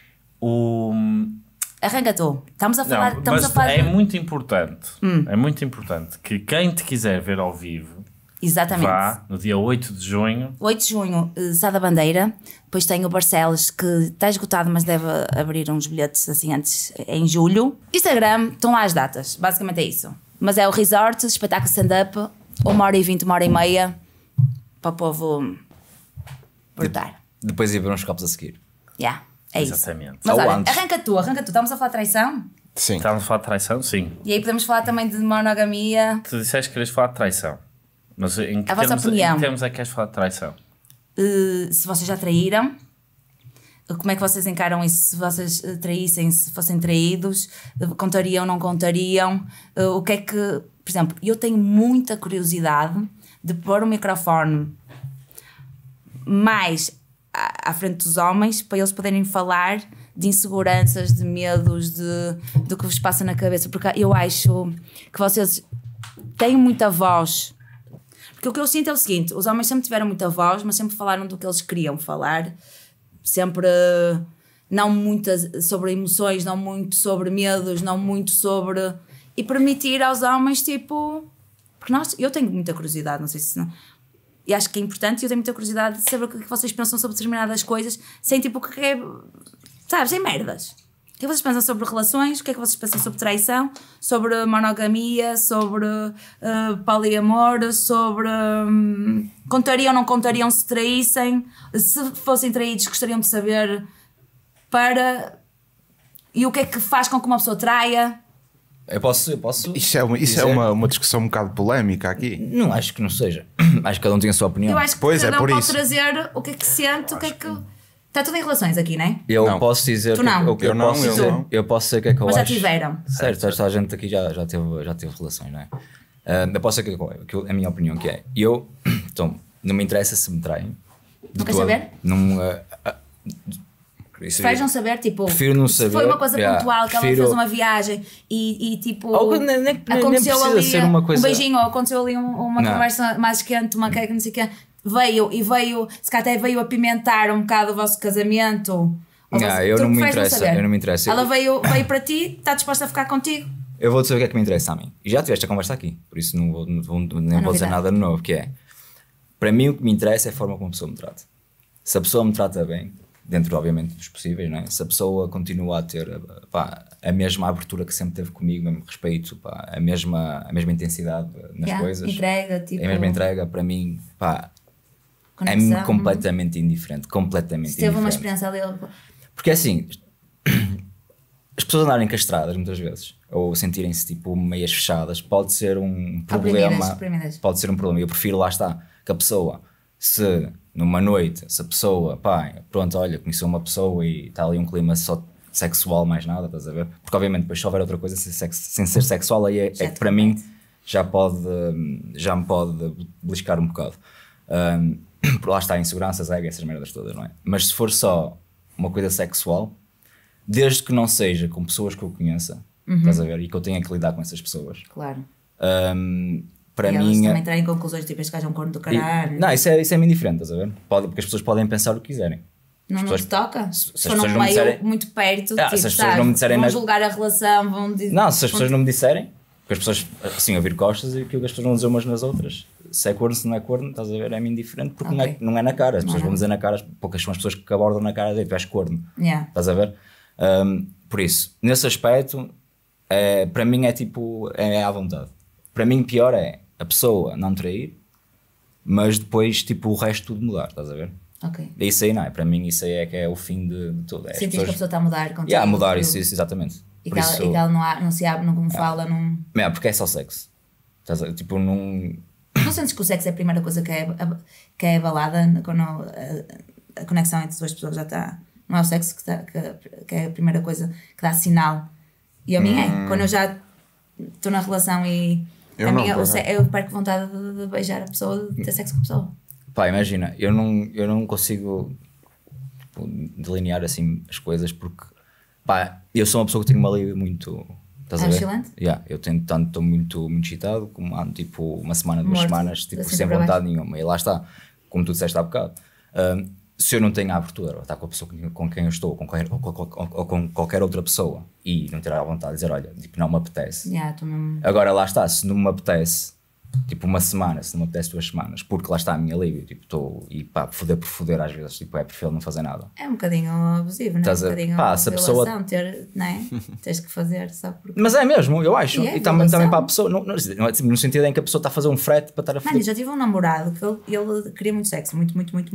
Arranca tu. Estamos a falar. É muito importante. É muito importante que quem te quiser ver ao vivo, exatamente, vá no dia 8 de junho. 8 de junho, Sá da Bandeira. Depois tem o Barcelos, que está esgotado, mas deve abrir uns bilhetes assim antes, em julho. Instagram, estão lá as datas. Basicamente é isso. Mas é o resort, espetáculo stand-up, 1h20, 1h30, para o povo brotar. Depois ia ver uns copos a seguir. É exatamente. Isso. Mas olha, arranca tu. Estamos a falar de traição? Sim. Estamos a falar de traição, sim. E aí podemos falar também de monogamia. Tu disseste que querias falar de traição. Mas em que termos é que queres falar de traição? Se vocês já traíram, como é que vocês encaram isso? Se vocês traíssem, se fossem traídos, contariam, não contariam? O que é que... Por exemplo, eu tenho muita curiosidade de pôr o microfone mais à frente dos homens para eles poderem falar de inseguranças, de medos, do que vos passa na cabeça, porque eu acho que vocês têm muita voz. Porque o que eu sinto é o seguinte: os homens sempre tiveram muita voz, mas sempre falaram do que eles queriam falar, sempre não muito sobre emoções, não muito sobre medos, não muito sobre... E permitir aos homens, tipo... Porque eu tenho muita curiosidade, não sei se... E acho que é importante, eu tenho muita curiosidade de saber o que vocês pensam sobre determinadas coisas, sem tipo, o que é... Sabes, sem merdas. O que é que vocês pensam sobre relações? O que é que vocês pensam sobre traição? Sobre monogamia? Sobre poliamor? Sobre... contariam ou não contariam se traíssem? Se fossem traídos, gostariam de saber E o que é que faz com que uma pessoa traia? Eu posso Isso é uma discussão um bocado polémica aqui. Não, acho que não seja. Acho que cada um tem a sua opinião. Eu acho que cada um pode trazer o que é que sente, o que é que... Está tudo em relações aqui, não é? Eu posso dizer... Tu não. Eu posso dizer o que é que eu acho. Mas já tiveram. Certo, esta gente aqui já teve relações, não é? Eu posso dizer a minha opinião que é... Então, não me interessa se me traem. Não queres saber? Preferes não saber, tipo, prefiro não saber, se foi uma coisa pontual, que ela fez uma viagem e tipo, aconteceu ali ser uma coisa... um beijinho, ou aconteceu ali uma conversa mais quente, uma queca, não sei o que, veio, se calhar até veio apimentar um bocado o vosso casamento. Eu não me interessa. Ela veio para ti, está disposta a ficar contigo? Eu vou dizer o que é que me interessa a mim. E já tiveste a conversa aqui, por isso nem vou dizer nada novo, que é, para mim o que me interessa é a forma como a pessoa me trata. Se a pessoa me trata bem, dentro obviamente dos possíveis, não é? Se a pessoa continua a ter a mesma abertura que sempre teve comigo, o mesmo respeito, a mesma intensidade nas coisas, entrega, tipo... a mesma entrega, para mim, é completamente indiferente, completamente indiferente. Teve uma experiência ali... Porque assim, as pessoas andarem castradas muitas vezes, ou sentirem-se tipo meias fechadas, pode ser um problema. Pode ser um problema. Eu prefiro, lá está, que a pessoa, se numa noite, se a pessoa, pronto, olha, conheceu uma pessoa e está ali um clima só sexual, mais nada, estás a ver? Porque obviamente depois se houver outra coisa sem ser sexual, aí é que para mim já me pode beliscar um bocado. Por lá está, inseguranças, essas merdas todas, não é? Mas se for só uma coisa sexual, desde que não seja com pessoas que eu conheça, estás a ver? E que eu tenha que lidar com essas pessoas. Claro. Para e mim, elas também trarem conclusões tipo este gajo é um corno do caralho. Não, isso é muito diferente, estás a ver? Porque as pessoas podem pensar o que quiserem. Não te toca? Se for num meio disserem, muito perto, tipo, se as pessoas não me disserem vão julgar a relação, vão dizer... Não, se as pessoas não me disserem, porque as pessoas assim a vir costas e aquilo que as pessoas vão dizer umas nas outras, se é corno, se não é corno, estás a ver, é-me indiferente porque não é na cara. As pessoas vão dizer na cara, poucas são as pessoas que abordam na cara de tu és corno, estás a ver? Por isso, nesse aspecto, para mim é tipo, é à vontade. Para mim pior é a pessoa não trair, mas depois tipo o resto tudo mudar, estás a ver? Ok. Isso aí não é, para mim isso aí é que é o fim de tudo. Sentes que a pessoa está a mudar contigo? A mudar, isso exatamente. E que ela não se abre, não fala, não... porque é só sexo. Tipo, não... Não sentes que o sexo é a primeira coisa que é abalada quando a conexão entre duas pessoas já está... Não é o sexo que é a primeira coisa que dá sinal. E a minha é. Quando eu já estou na relação e... Eu perco vontade de beijar a pessoa, de ter sexo com a pessoa. Imagina, eu não consigo delinear assim as coisas porque eu sou uma pessoa que tem uma libido muito... Estás a ver? Excelente? Eu estou muito excitado, como ando tipo uma semana, 2 semanas, tipo, sem vontade nenhuma. E lá está, como tu disseste há bocado. Se eu não tenho a abertura, ou estar com a pessoa com quem eu estou, ou com qualquer outra pessoa, e não ter a vontade de dizer, olha, tipo, não me apetece. Agora lá está, se não me apetece, tipo uma semana, se não me apetece 2 semanas, porque lá está a minha libido, tipo, estou, e foder por foder às vezes, tipo, preferível não fazer nada. É um bocadinho abusivo, não é? Um bocadinho se a pessoa... não é? Tens que fazer só porque... Mas é mesmo, eu acho. E também para a pessoa, no sentido em que a pessoa está a fazer um frete para estar a foder. Eu já tive um namorado que ele queria muito sexo, muito.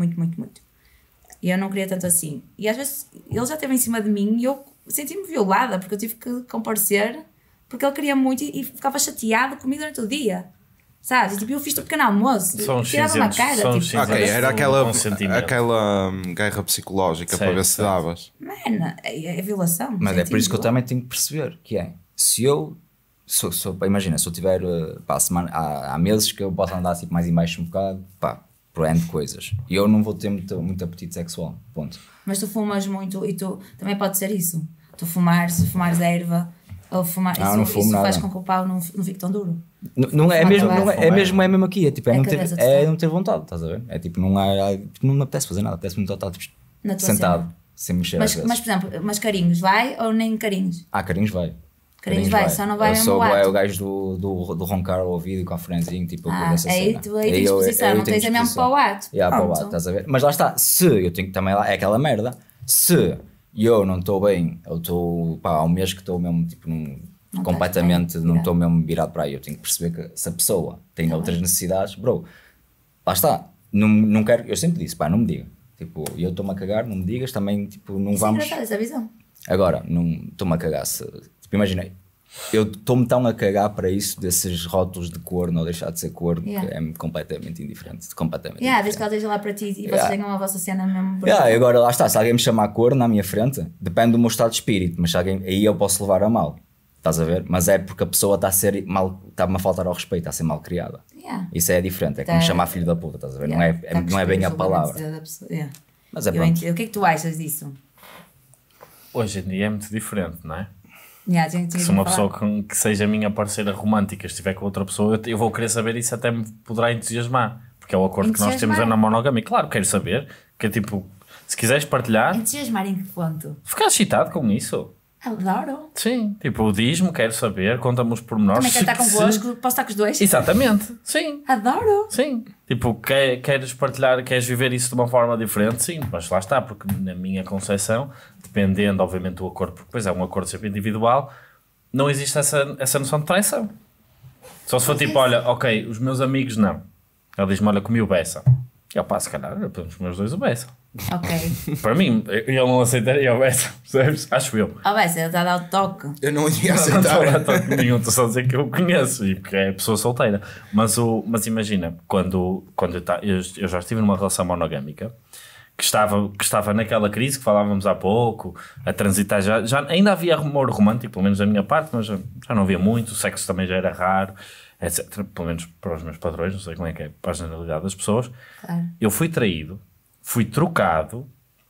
E eu não queria tanto assim. E às vezes ele já esteve em cima de mim e eu senti-me violada porque eu tive que comparecer porque ele queria muito e ficava chateado comigo durante o dia. Sabes? Tipo, eu fiz o pequeno almoço, tirava uma cara. Era aquela guerra psicológica para ver se davas. Mano, é violação. Mas é por isso que eu também tenho que perceber que é, se eu imagina, se eu tiver semana, há meses que eu posso andar tipo, mais em baixo um bocado, por N coisas. E eu não vou ter muito apetite sexual, ponto. Mas tu fumas muito e tu também pode ser isso. Tu fumares erva ou fumar, isso faz com que o pau não fique tão duro. Não é mesmo aqui, é tipo, não ter vontade, estás a ver? É tipo, não me apetece fazer nada, apetece-me estar tipo, sentado, sem mexer. Mas por exemplo, mas carinhos vai ou nem carinhos? Carinhos vai. Carinhos vai, só não vai mesmo o ato. Eu sou o gajo do roncar ao ouvido com a franzinho, tipo, dessa cena. Aí tens disposição, não tens a mesmo para o ato. Para o ato, estás a ver? Mas lá está, se eu tenho também lá, é aquela merda, se eu não estou bem, eu estou, há um mês que estou mesmo, tipo, completamente, não estou mesmo virado para aí, eu tenho que perceber que se a pessoa tem outras necessidades, bro, lá está, não quero, eu sempre disse, não me diga, tipo, eu estou-me a cagar, não me digas, também, tipo, não vamos... essa visão. Agora, não estou-me a cagar, tipo, imaginei, eu estou-me tão a cagar para isso, desses rótulos de corno ou deixar de ser corno, que é completamente indiferente, desde que ela esteja lá para ti e vocês tenham a vossa cena mesmo. Agora lá está, se alguém me chamar corno na minha frente, depende do meu estado de espírito, mas aí eu posso levar a mal, estás a ver? Mas é porque a pessoa está-me a faltar ao respeito, está a ser mal criada. Isso é diferente, é como chamar filho da puta, estás a ver? Não é bem a palavra. Mas é pronto. O que é que tu achas disso? Hoje em dia é muito diferente, não é? Se uma pessoa que seja minha parceira romântica estiver com outra pessoa, eu vou querer saber, isso até me poderá entusiasmar, porque é o acordo que nós temos na monogamia. Claro, quero saber, que é tipo, se quiseres partilhar... Entusiasmar em que ponto? Ficar excitado com isso. Adoro. Sim, tipo, diz-me, quero saber, conta-me os pormenores. Também quero estar convosco, posso estar com os dois? Exatamente, sim. Adoro. Sim, tipo, queres partilhar, queres viver isso de uma forma diferente? Sim, mas lá está, porque na minha concepção, dependendo, obviamente, do acordo, porque depois é um acordo sempre individual, não existe essa noção de traição. Só se for tipo, olha, ok, os meus amigos não. Ele diz-me, olha, comi o beça. Eu se calhar, podemos comer os dois o beça. Ok. Para mim, eu não aceitaria o beça, percebes? Acho eu. O beça, ele está a dar o toque. Eu não ia aceitar. Não estou a dar toque nenhum, estou só a dizer que eu conheço, e porque é pessoa solteira. Mas imagina, quando eu já estive numa relação monogâmica, que estava naquela crise que falávamos há pouco, a transitar, já ainda havia amor romântico, pelo menos da minha parte, mas já não havia muito, o sexo também já era raro, etc. Pelo menos para os meus padrões, não sei como é que é para a generalidade das pessoas. Eu fui traído, fui trocado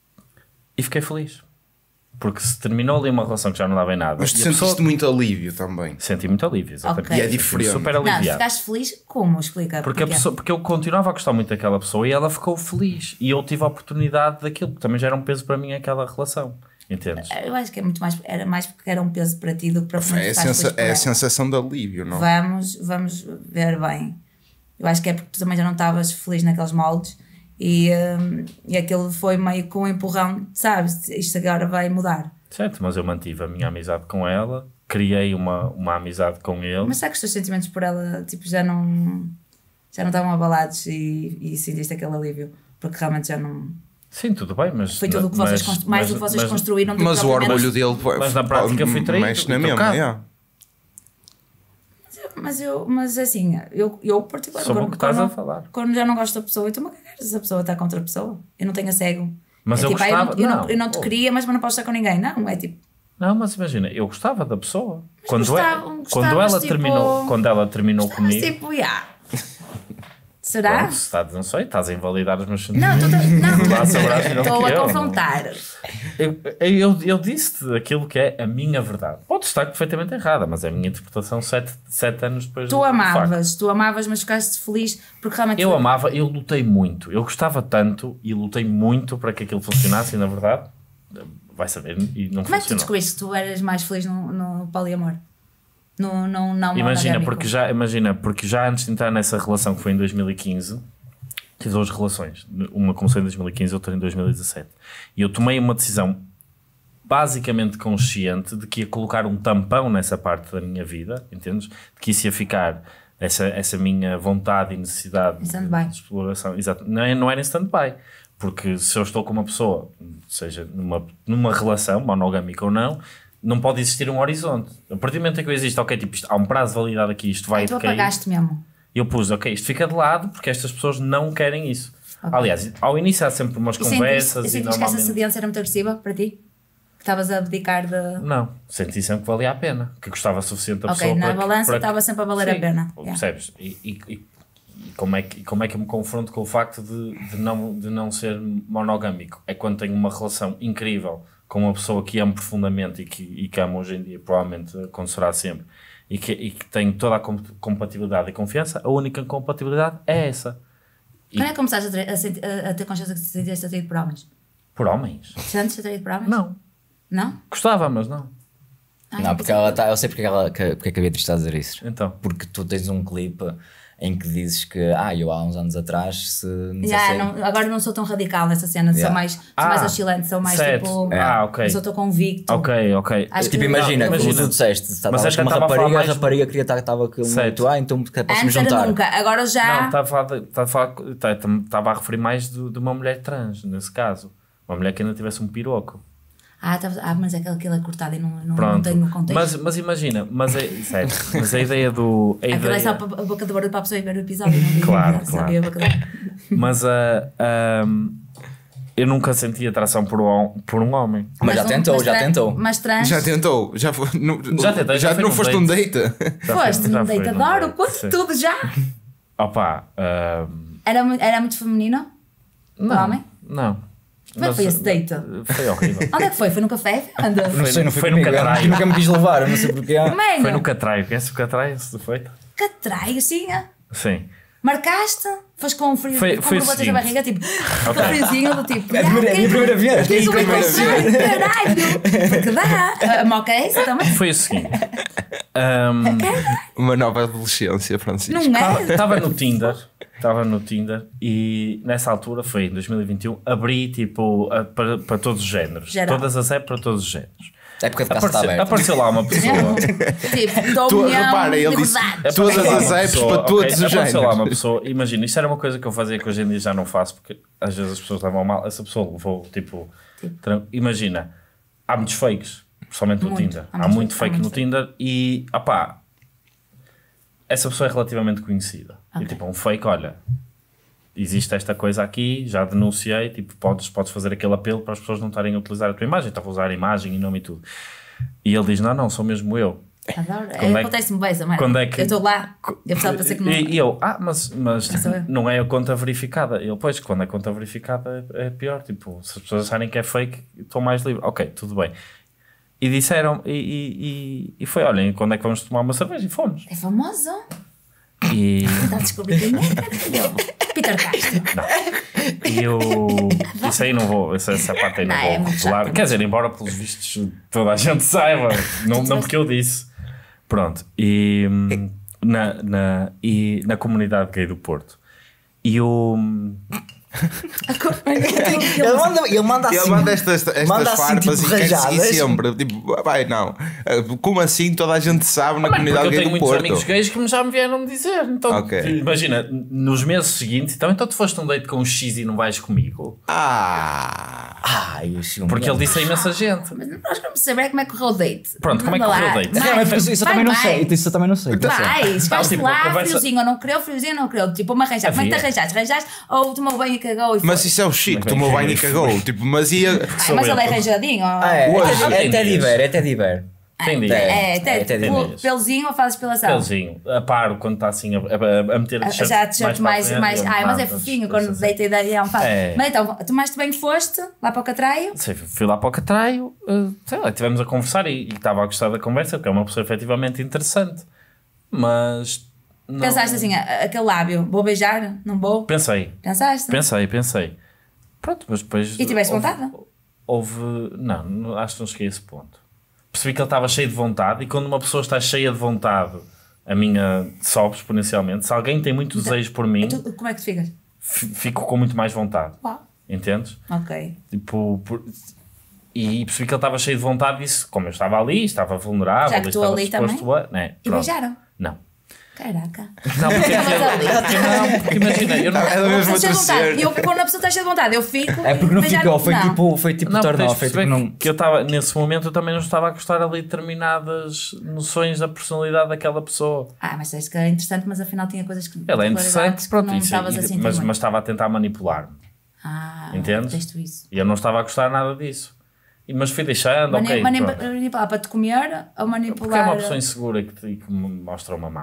e fiquei feliz. Porque se terminou ali uma relação que já não dava em nada. Mas tu sentiste muito alívio também. Senti muito alívio, exatamente. Okay. E é diferente. Super aliviado. Não, ficaste feliz? Como? Explica. Porque eu continuava a gostar muito daquela pessoa e ela ficou feliz. E eu tive a oportunidade daquilo, porque também já era um peso para mim aquela relação. Entendes? Eu acho que é muito mais, era mais porque era um peso para ti do que para mim. É a sensação de alívio, não? Vamos ver bem. Eu acho que é porque tu também já não estavas feliz naqueles moldes e aquilo foi meio com um empurrão, sabes? Isto agora vai mudar. Certo, mas eu mantive a minha amizade com ela, criei uma amizade com ele. Mas será que os teus sentimentos por ela tipo, já não estavam abalados e sentiste aquele alívio? Porque realmente já não... Sim, tudo bem, mas... Foi tudo o que vocês construíram. Mas o orgulho dele... Mas na prática fui traído. Mexe na mesma, Mas assim, eu particularmente... Quando já não gosto da pessoa, eu estou-me a cagar se a pessoa está contra a pessoa. Eu não tenho cego. Mas eu gostava... Eu não te queria, mas não posso estar com ninguém. Não, é tipo... Não, mas imagina, eu gostava da pessoa. Quando ela terminou comigo... Mas tipo, será? Não sei, estás a invalidar os meus sentimentos. Não, estou a confrontar. Eu disse-te aquilo que é a minha verdade. Pode estar perfeitamente errada, mas é a minha interpretação 7 anos depois tu amavas, mas ficaste feliz porque realmente... Eu amava, eu lutei muito. Eu gostava tanto e lutei muito para que aquilo funcionasse e na verdade, vai saber, e não funcionou. Como é que tu descobriste que tu eras mais feliz no poliamor? Imagina, porque já antes de entrar nessa relação que foi em 2015, tive 2 relações. Uma começou em 2015 e outra em 2017. E eu tomei uma decisão basicamente consciente de que ia colocar um tampão nessa parte da minha vida, entendes? De que isso ia ficar essa minha vontade e necessidade de exploração. Exato. Não era em stand-by. Porque se eu estou com uma pessoa, seja numa relação, monogâmica ou não pode existir um horizonte. A partir do momento em que existe, ok, tipo, há um prazo de validade aqui, isto vai tu apagaste mesmo. Eu pus, ok, isto fica de lado porque estas pessoas não querem isso. Okay. Aliás, ao início há sempre umas conversas. Sentiste que essa cediência era muito agressiva para ti? Que estavas a abdicar de... Não, senti sempre que valia a pena, que gostava suficiente da pessoa na balança estava sempre a valer a pena. Percebes? E como é que eu me confronto com o facto de não ser monogâmico? É quando tenho uma relação incrível com uma pessoa que amo profundamente e que amo hoje em dia, provavelmente acontecerá sempre, e que tenho toda a compatibilidade e confiança. A única compatibilidade é essa. Quando é que começaste a ter consciência que te sentiste atraído por homens? Por homens? Sentes atraído por homens? Não. Não? Gostava, mas não. Não, porque eu sei porque é que a Beatriz está a dizer isso. Então. Porque tu tens um clipe em que dizes que eu há uns anos atrás agora não sou tão radical nessa cena, sou mais oscilante, sou mais certo. tipo ok. Eu só estou convicto. Ok. Tipo, imagina, como tu disseste, estavas com uma rapariga, a rapariga queria estar aquilo muito, então posso-me juntar. Nunca, agora já... Não, estava a referir mais de uma mulher trans, nesse caso. Uma mulher que ainda tivesse um piroco. Mas é aquilo é cortado e não tem no contexto. Mas imagina, mas a ideia do... Aquilo é só a boca de barulho para a pessoa ir ver o episódio. Claro. Mas eu nunca senti atração por um homem. Mas já tentou. Mas trans... Já tentou. Já tentei. Já não foste um date? Foste num date, adoro. Conte tudo já. Opa... Era muito feminino? Não. Homem? Não. Como é que foi esse date? Foi horrível. Onde é que foi? Foi no café? Não foi no Catraio. Nunca me quis levar, eu não sei porquê. Foi no Catraio. Conheces o Catraio? Se foi? Catraio, sim. Sim. Marcaste? Foste com um frio, com borboletas na barriga, tipo, com friozinho do tipo. É a minha primeira vez. Que caralho! Porque dá. A moca é essa também. Foi o seguinte. Uma nova adolescência, Francisco. Não é? Estava no Tinder e nessa altura, foi em 2021, abri tipo para todos os géneros. Geral. Todas as apps para todos os géneros. Época de casa está aberta. Apareceu lá uma pessoa. Tipo, repara, ele disse todas as apps para todos os géneros. Apareceu lá uma pessoa, imagina, isto era uma coisa que eu fazia que hoje em dia já não faço, porque às vezes as pessoas levam mal. Essa pessoa levou tipo. Imagina, há muitos fakes, principalmente no Tinder. Há muito fake no Tinder e essa pessoa é relativamente conhecida. E tipo, um fake, olha, existe esta coisa aqui, já denunciei, tipo, podes fazer aquele apelo para as pessoas não estarem a utilizar a tua imagem, estava a usar a imagem e nome e tudo. E ele diz, não, sou mesmo eu. Adoro, acontece-me bem, Samara. Eu estou lá, eu precisava pensar que não... E eu, mas não é a conta verificada. Ele, pois, quando a conta verificada é pior, tipo, se as pessoas acharem que é fake, estou mais livre. Ok, tudo bem. E disseram, e foi, olhem, quando é que vamos tomar uma cerveja? E fomos. É famoso. E... Tentar descobrir quem é. Peter Castro. Não. E eu... Isso aí não vou... Essa parte aí não vou revelar. Quer dizer, embora pelos vistos toda a gente saiba. Não porque eu disse. Pronto. E na comunidade gay do Porto. E o... Ele manda estas farpas tipo, e sempre tipo, vai, não, como assim toda a gente sabe na comunidade gay do Porto? Eu tenho muitos amigos gays que já me vieram dizer. Então, imagina, nos meses seguintes, então tu foste um date com um X e não vais comigo? Porque ele disse a imensa gente. Mas nós vamos saber como é que correu o date. Pronto, como é que correu o date? Isso eu também não sei. Isso eu também não sei. Vais lá, friozinho ou não quereu, friozinho ou não quereu. Tipo, uma arranjar. Como é que te arranjaste? Arranjaste ou tomou banho e cagou? Mas isso é o Chico, tomou banho e cagou. Tipo, mas ia. Mas ele é arranjadinho? É Teddy Bear. Pelozinho ou fazes depilação? Pelozinho, a paro quando está assim a meter a t-shirt mais mas é fofinho quando deita e daí é um fato. Mas então, tomaste bem que foste lá para o Catraio? Sim, fui lá para o Catraio, sei lá, estivemos a conversar e estava a gostar da conversa, porque é uma pessoa efetivamente interessante, mas... Não... Pensaste assim, aquele lábio, vou beijar, não vou? Pensei. Pensaste? Pensei. Pronto, mas depois... E tiveste vontade? Não, acho que não cheguei a esse ponto. Percebi que ele estava cheio de vontade e quando uma pessoa está cheia de vontade, a minha sobe exponencialmente. Se alguém tem muito desejo por mim... Como é que tu ficas? Fico com muito mais vontade. Uau. Entendes? Ok. Tipo... E percebi que ele estava cheio de vontade e disse, como eu estava ali, estava vulnerável... Já que estou ali também? E beijaram? Não. Caraca. Não, porque imagina, eu não... É mesmo dizer. Eu, quando a pessoa está cheia de vontade, eu fico... É porque não ficou, foi tipo tornou. Que eu estava, nesse momento, eu também não estava a gostar ali de determinadas noções da personalidade daquela pessoa. Mas acho que é interessante, mas afinal tinha coisas que... Ela é interessante, pronto, não estavas assim mas estava a tentar manipular-me. Entendes? Isso. E eu não estava a gostar nada disso. Mas fui deixando, manipular para te comer ou manipular... Porque é uma pessoa insegura que me mostra uma máscara.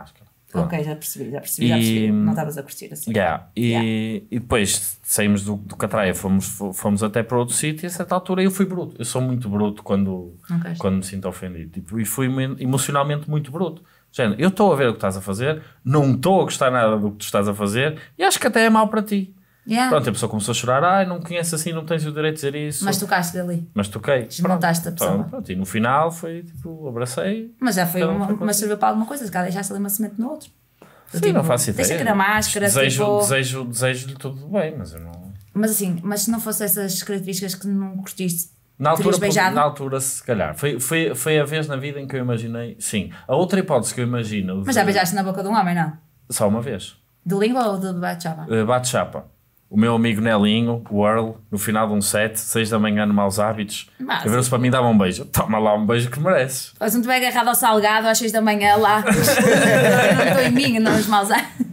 Ok, já percebi. Não estavas a curtir assim. E depois saímos do Catraia, fomos até para outro sítio e a certa altura eu fui bruto. Eu sou muito bruto quando me sinto ofendido. Tipo, e fui emocionalmente muito bruto. Género, eu estou a ver o que estás a fazer, não estou a gostar nada do que tu estás a fazer e acho que até é mau para ti. Pronto, a pessoa começou a chorar, não me conheces assim, não tens o direito de dizer isso. Mas tocaste dali. Mas toquei. Desmontaste a pessoa. Pronto, e no final foi tipo, abracei. Mas já foi mas serviu para alguma coisa, se calhar deixaste ali uma semente no outro. Sim, tipo, não faço ideia. Deixa que a máscara. Desejo-lhe tudo bem, mas eu não. Mas assim, se não fosse essas características que não curtiste, na altura, se calhar. Foi a vez na vida em que eu imaginei. Sim. A outra hipótese que eu imagino. Mas já beijaste na boca de um homem, não? Só uma vez. De língua ou de bate-chapa? Bate-chapa. O meu amigo Nelinho, o Earl, no final de um set, 6 da manhã no Maus Hábitos, a ver-se para mim dava um beijo. Toma lá um beijo que mereces. Mas não te vai agarrado ao salgado às 6 da manhã lá. Eu não estou em mim, não nos Maus Hábitos.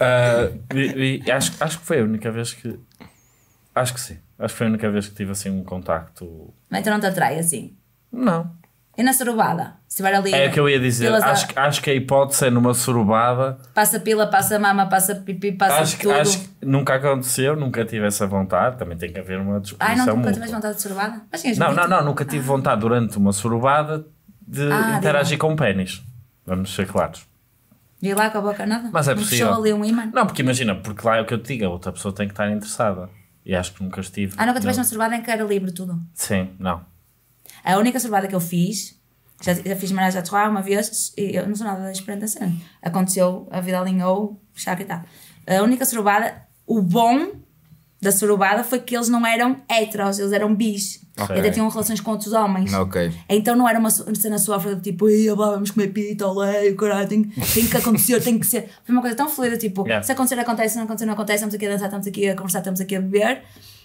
Acho que foi a única vez que... Acho que sim. Acho que foi a única vez que tive assim um contacto... Mas então não te atrai assim? Não. E na surubada? Se estiver ali... É o que eu ia dizer. Acho que a hipótese é numa surubada... Passa pila, passa mama, passa pipi, passa tudo. Acho que nunca aconteceu, nunca tive essa vontade. Também tem que haver uma disposição nunca tiveste vontade de surubada? Não, nunca tive vontade durante uma surubada de interagir com pênis. Vamos ser claros. E lá com a boca nada? Mas é possível. Ali um imã? Não, porque imagina, porque lá é o que eu te digo, a outra pessoa tem que estar interessada. E acho que nunca estive. Nunca tiveste uma surubada em que era livre tudo? Sim, não. A única surubada que eu fiz, já fiz Menage à Trois uma vez, e eu não sou nada experiente da cena. Aconteceu, a vida alinhou, chaca e tal. A única surubada, o bom da surubada foi que eles não eram heteros, eles eram bis. Okay. E até tinham relações com outros homens. Okay. Então não era uma cena sofrida tipo, vamos comer pita, olé, caralho, tem que acontecer, tem que ser. Foi uma coisa tão fluida, tipo, se acontecer, acontece, se não acontecer, não acontece, estamos aqui a dançar, estamos aqui a conversar, estamos aqui a beber.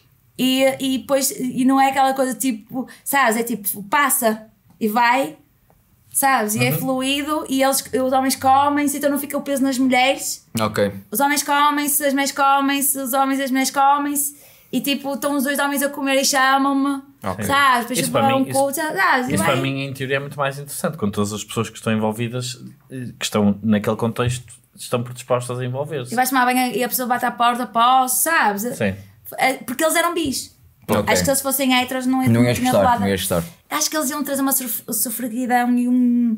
E depois, e não é aquela coisa tipo, sabes, é tipo, passa e vai, sabes, e é fluido e os homens comem-se, então não fica o peso nas mulheres. Ok. Os homens comem-se, as mulheres comem-se, os homens e as mulheres comem-se. E tipo, estão os dois homens a comer e chamam-me, sabes? Depois para um culto, sabes? Isso para mim, em teoria, é muito mais interessante, quando todas as pessoas que estão envolvidas, que estão naquele contexto, estão predispostas a envolver-se. E vais tomar banho e a pessoa bate à porta, posso, sabes? Sim. Porque eles eram bis. Okay. Acho que se eles fossem héteros não ias gostar. Acho que eles iam trazer uma sofreguidão e um...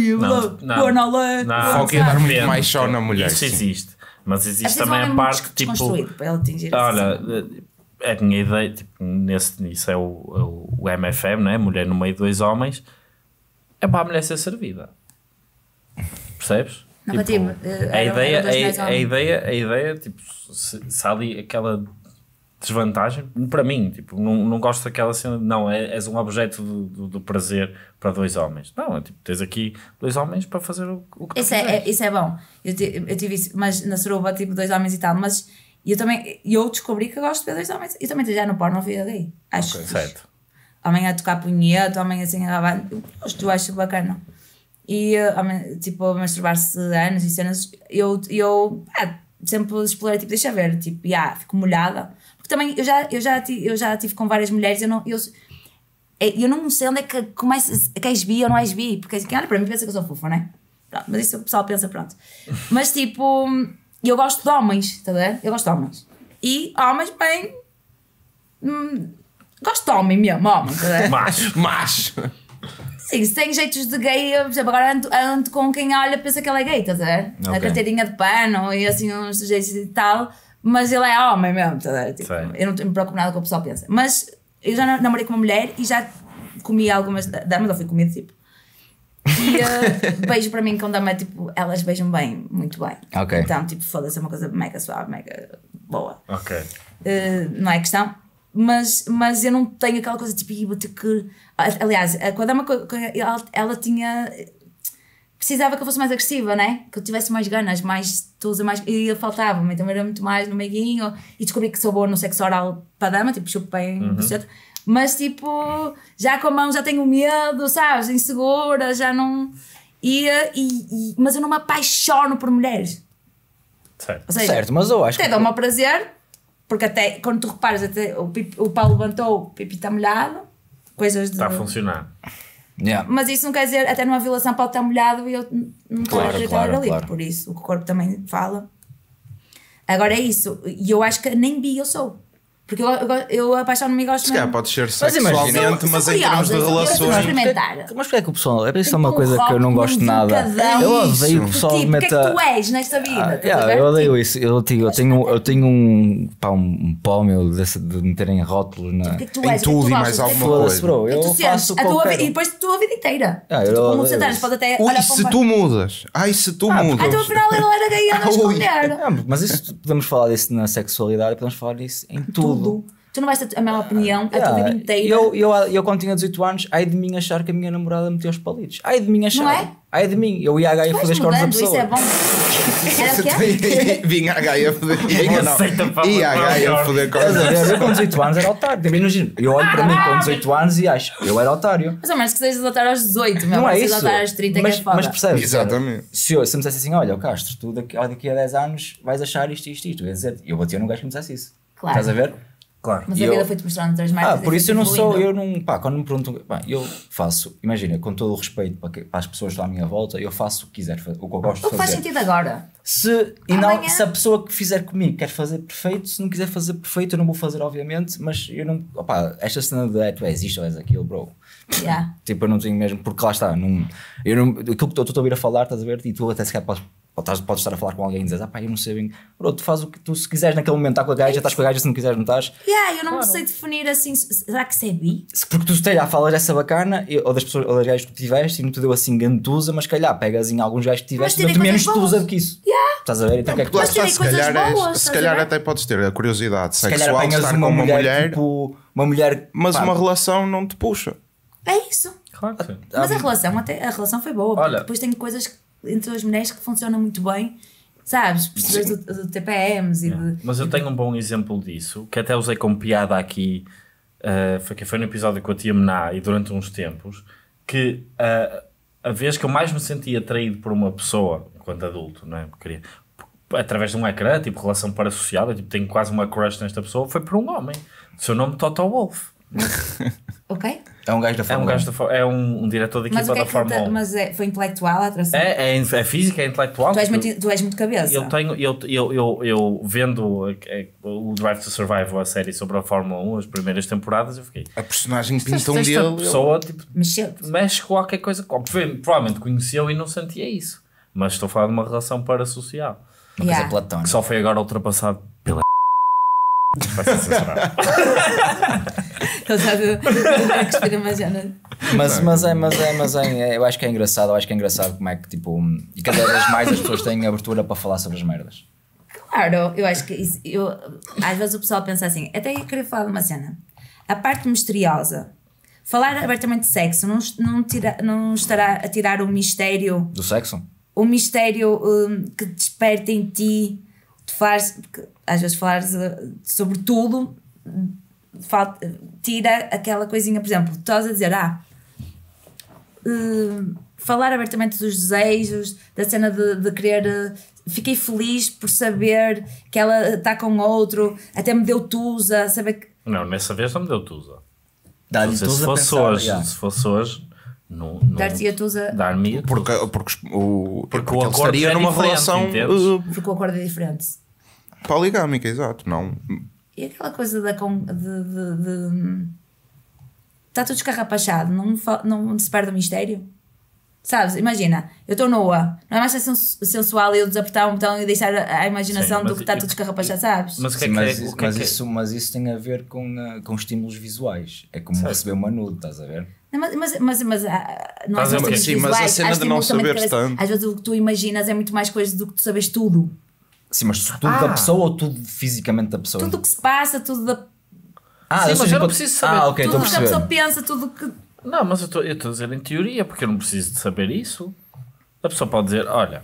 Não. Foco ia dar muito mais só na mulher. Isso existe. Mas existe também a parte tipo... para ele atingir olha, a minha ideia, tipo, nisso é o MFM, né? Mulher no meio de dois homens, é para a mulher ser servida. Percebes? Não, tipo, a ideia, tipo, se há ali aquela desvantagem, para mim, tipo, não gosto daquela cena, não, és um objeto do prazer para dois homens. Não, é tipo, tens aqui dois homens para fazer o que tu quiseres. Isso é bom. Eu tive isso, mas na suruba, tipo, dois homens e tal, mas eu descobri que eu gosto de ver dois homens. Eu também já no porno não via gay. Acho que certo. Homem a tocar punheta, homem assim a lavar. Eu acho bacana. E tipo, a masturbar-se anos e cenas, eu sempre explorei, tipo, deixa ver, tipo, fico molhada. Porque também eu já tive com várias mulheres, eu não sei onde é que começa, que és bi ou não és bi, porque quem olha para mim pensa que eu sou fofa, não é? Pronto, mas isso o pessoal pensa, pronto. Mas tipo, eu gosto de homens, está a ver? Eu gosto de homens. E homens bem... gosto de homem mesmo, homem, está a ver? Macho. Sim, se tem jeitos de gay, por exemplo, agora ando com quem olha pensa que ele é gay, estás a ver? Okay. A carteirinha de pano e assim uns sujeitos e tal, mas ele é homem mesmo, estás a ver? Tipo, eu não me preocupo nada com o que o pessoal pensa. Mas eu já namorei com uma mulher e já comi algumas damas, ou fui comida, tipo. E beijo para mim com dama é tipo, elas beijam bem, muito bem. Okay. Então, tipo, foda-se, é uma coisa mega suave, mega boa. Ok. Não é questão. Mas eu não tenho aquela coisa tipo, vou ter que... Aliás, com a dama, ela tinha... Precisava que eu fosse mais agressiva, né? Que eu tivesse mais ganas, mais tusa, mais... E faltava-me, então era muito mais no meiguinho. E descobri que sou boa no sexo oral para a dama, tipo, chupo bem, mas tipo, já com a mão já tenho medo, sabes? Insegura, já não... Mas eu não me apaixono por mulheres. Certo. Ou seja, certo, mas eu acho que... Até dá-me prazer... Porque até, quando tu reparas, até o pau levantou, o pipi está molhado, coisas de... Está a funcionar. Mas isso não quer dizer, até numa violação pode estar molhado e eu não estou a acreditar ali. Por isso, o corpo também fala. Agora é isso. E eu acho que nem bi eu sou. Porque eu apaixono-me e gosto de... Se calhar pode ser sexualmente, mas em termos de relações... Mas porquê é que o pessoal... É isso é uma coisa que eu não gosto nada. Eu odeio o pessoal meta... O que é que tu és nesta vida? Eu odeio isso. Eu tenho um pó meu de meterem rótulos em tudo e mais alguma coisa. Eu faço qualquer... E depois tu a vida inteira. Como sentares, pode até... Ui, se tu mudas. Ai, se tu mudas. Então afinal ele era gay e anda a esconder. Mas isso, podemos falar disso na sexualidade, podemos falar disso em tudo. Tu não vais ter a mesma opinião a tua vida inteira. Eu quando tinha 18 anos, ai de mim achar que a minha namorada meteu os palitos. Ai de mim achar. Não é? Ai de mim. Eu ia à Gaia foder as cordas da pessoa. Isso é bom. Era o quê? Vinha à Gaia foder. Ia à Gaia foder cordas da pessoa. Eu com 18 anos era otário. Eu olho para mim com 18 anos e acho, eu era otário. Mas ao menos que sejas otário aos 18, não é isso. Otário aos 30 mas, que é foda. Mas percebes? Exatamente. Se me dissesse assim, olha, Castro, tu daqui a 10 anos vais achar isto. Eu ia dizer, eu batia num gajo que me dissesse isso. Claro. Estás a ver? Claro. Mas a vida foi-te mostrando outras marcas. Por isso eu não sou, quando me perguntam, eu faço, imagina, com todo o respeito para as pessoas à minha volta, eu faço o que quiser, o que eu gosto de fazer. Faz sentido agora. Se a pessoa que fizer comigo quer fazer perfeito, se não quiser fazer perfeito, eu não vou fazer, obviamente, mas eu não, esta cena de tu és isto ou és aquilo, bro. Tipo, eu não tenho mesmo, porque lá está, aquilo que estou a ouvir a falar, estás a ver, e tu até sequer podes estar a falar com alguém e dizes, eu não sei bem, bro, tu fazes o que tu, se quiseres naquele momento estar com a gaja, estás com a gaja, se não quiseres não estás. Eu não sei definir assim, será que isso é bi? Porque tu se calhar falas dessa bacana, ou das pessoas, ou das gajas que tu tiveste e não te deu assim gantusa, mas calhar pegas em alguns gajos que tiveste, deu-te menos tusa do que isso. Estás a ver? Então, se calhar até podes ter a curiosidade sexual de estar com uma mulher, tipo, uma mulher, mas uma relação não te puxa. É isso. Claro que sim. Mas a relação foi boa. Olha, depois tem coisas entre as mulheres que funcionam muito bem, sabes? Precisas do TPMs e de... Mas eu tenho um bom exemplo disso, que até usei como piada aqui, foi no episódio com a tia Mená e durante uns tempos, que a vez que eu mais me senti atraído por uma pessoa, enquanto adulto, não é? Queria, através de um ecrã, tipo relação parasocial, tipo, tenho quase uma crush nesta pessoa, foi por um homem. O seu nome Toto Wolff. Ok. É um gajo da Fórmula 1. É um diretor da equipa da Fórmula 1. Mas foi intelectual a atração? É física, é intelectual. Tu és muito cabeça. Eu vendo o Drive to Survive, a série sobre a Fórmula 1, as primeiras temporadas, eu fiquei... A personagem pinta um dele... Esta pessoa tipo, mexe com qualquer coisa. Provavelmente conheceu e não sentia isso. Mas estou a falar de uma relação parasocial. Uma coisa platónica. Que só foi agora ultrapassado pela... Vai ser censurado. Mas eu acho que é engraçado como é que tipo, e cada vez mais as pessoas têm abertura para falar sobre as merdas. Claro, eu acho que às vezes o pessoal pensa assim, até eu queria falar de uma cena, a parte misteriosa, falar abertamente de sexo não estará a tirar o mistério do sexo? O mistério que desperta em ti, te faz, às vezes falar sobre tudo tira aquela coisinha, por exemplo, tu estás a dizer falar abertamente dos desejos, da cena de querer, fiquei feliz por saber que ela está com outro, até me deu tusa, saber que... Não, nessa vez não me deu tusa. Se fosse hoje não dar-te-ia tusa porque o acordo estaria numa relação porque o acordo é diferente, poligâmica, exato, não. E aquela coisa está tudo escarrapachado, não se perde o mistério, sabes? Imagina, eu estou nua, não é mais sensual eu desapertar um botão e deixar a imaginação do que está tudo escarrapachado, sabes? Mas isso tem a ver com estímulos visuais, é como receber uma nude, estás a ver? Mas não é só estímulos visuais, mas a cena de não saberes tanto, às vezes o que tu imaginas é muito mais coisa do que tu sabes tudo. Sim, mas tudo da pessoa ou tudo fisicamente da pessoa? Tudo o que se passa, tudo da... Sim, mas eu não preciso saber tudo que a pessoa pensa, tudo que... Não, mas eu estou a dizer em teoria, porque eu não preciso de saber isso. A pessoa pode dizer, olha,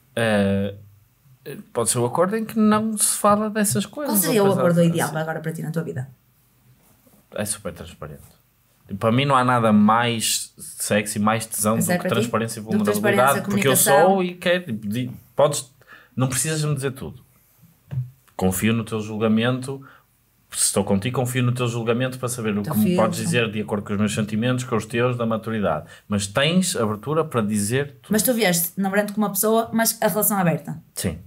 pode ser o acordo em que não se fala dessas coisas. Qual seria o acordo ideal agora para ti na tua vida? É super transparente. Para mim não há nada mais sexy, mais tesão do que transparência e vulnerabilidade, porque eu sou e quero... Não precisas me dizer tudo. Confio no teu julgamento Se estou contigo, confio no teu julgamento para saber o que me podes dizer de acordo com os meus sentimentos, com os teus, da maturidade. Mas tens abertura para dizer... Mas tu vieste namorando com uma pessoa, mas a relação aberta? Sim.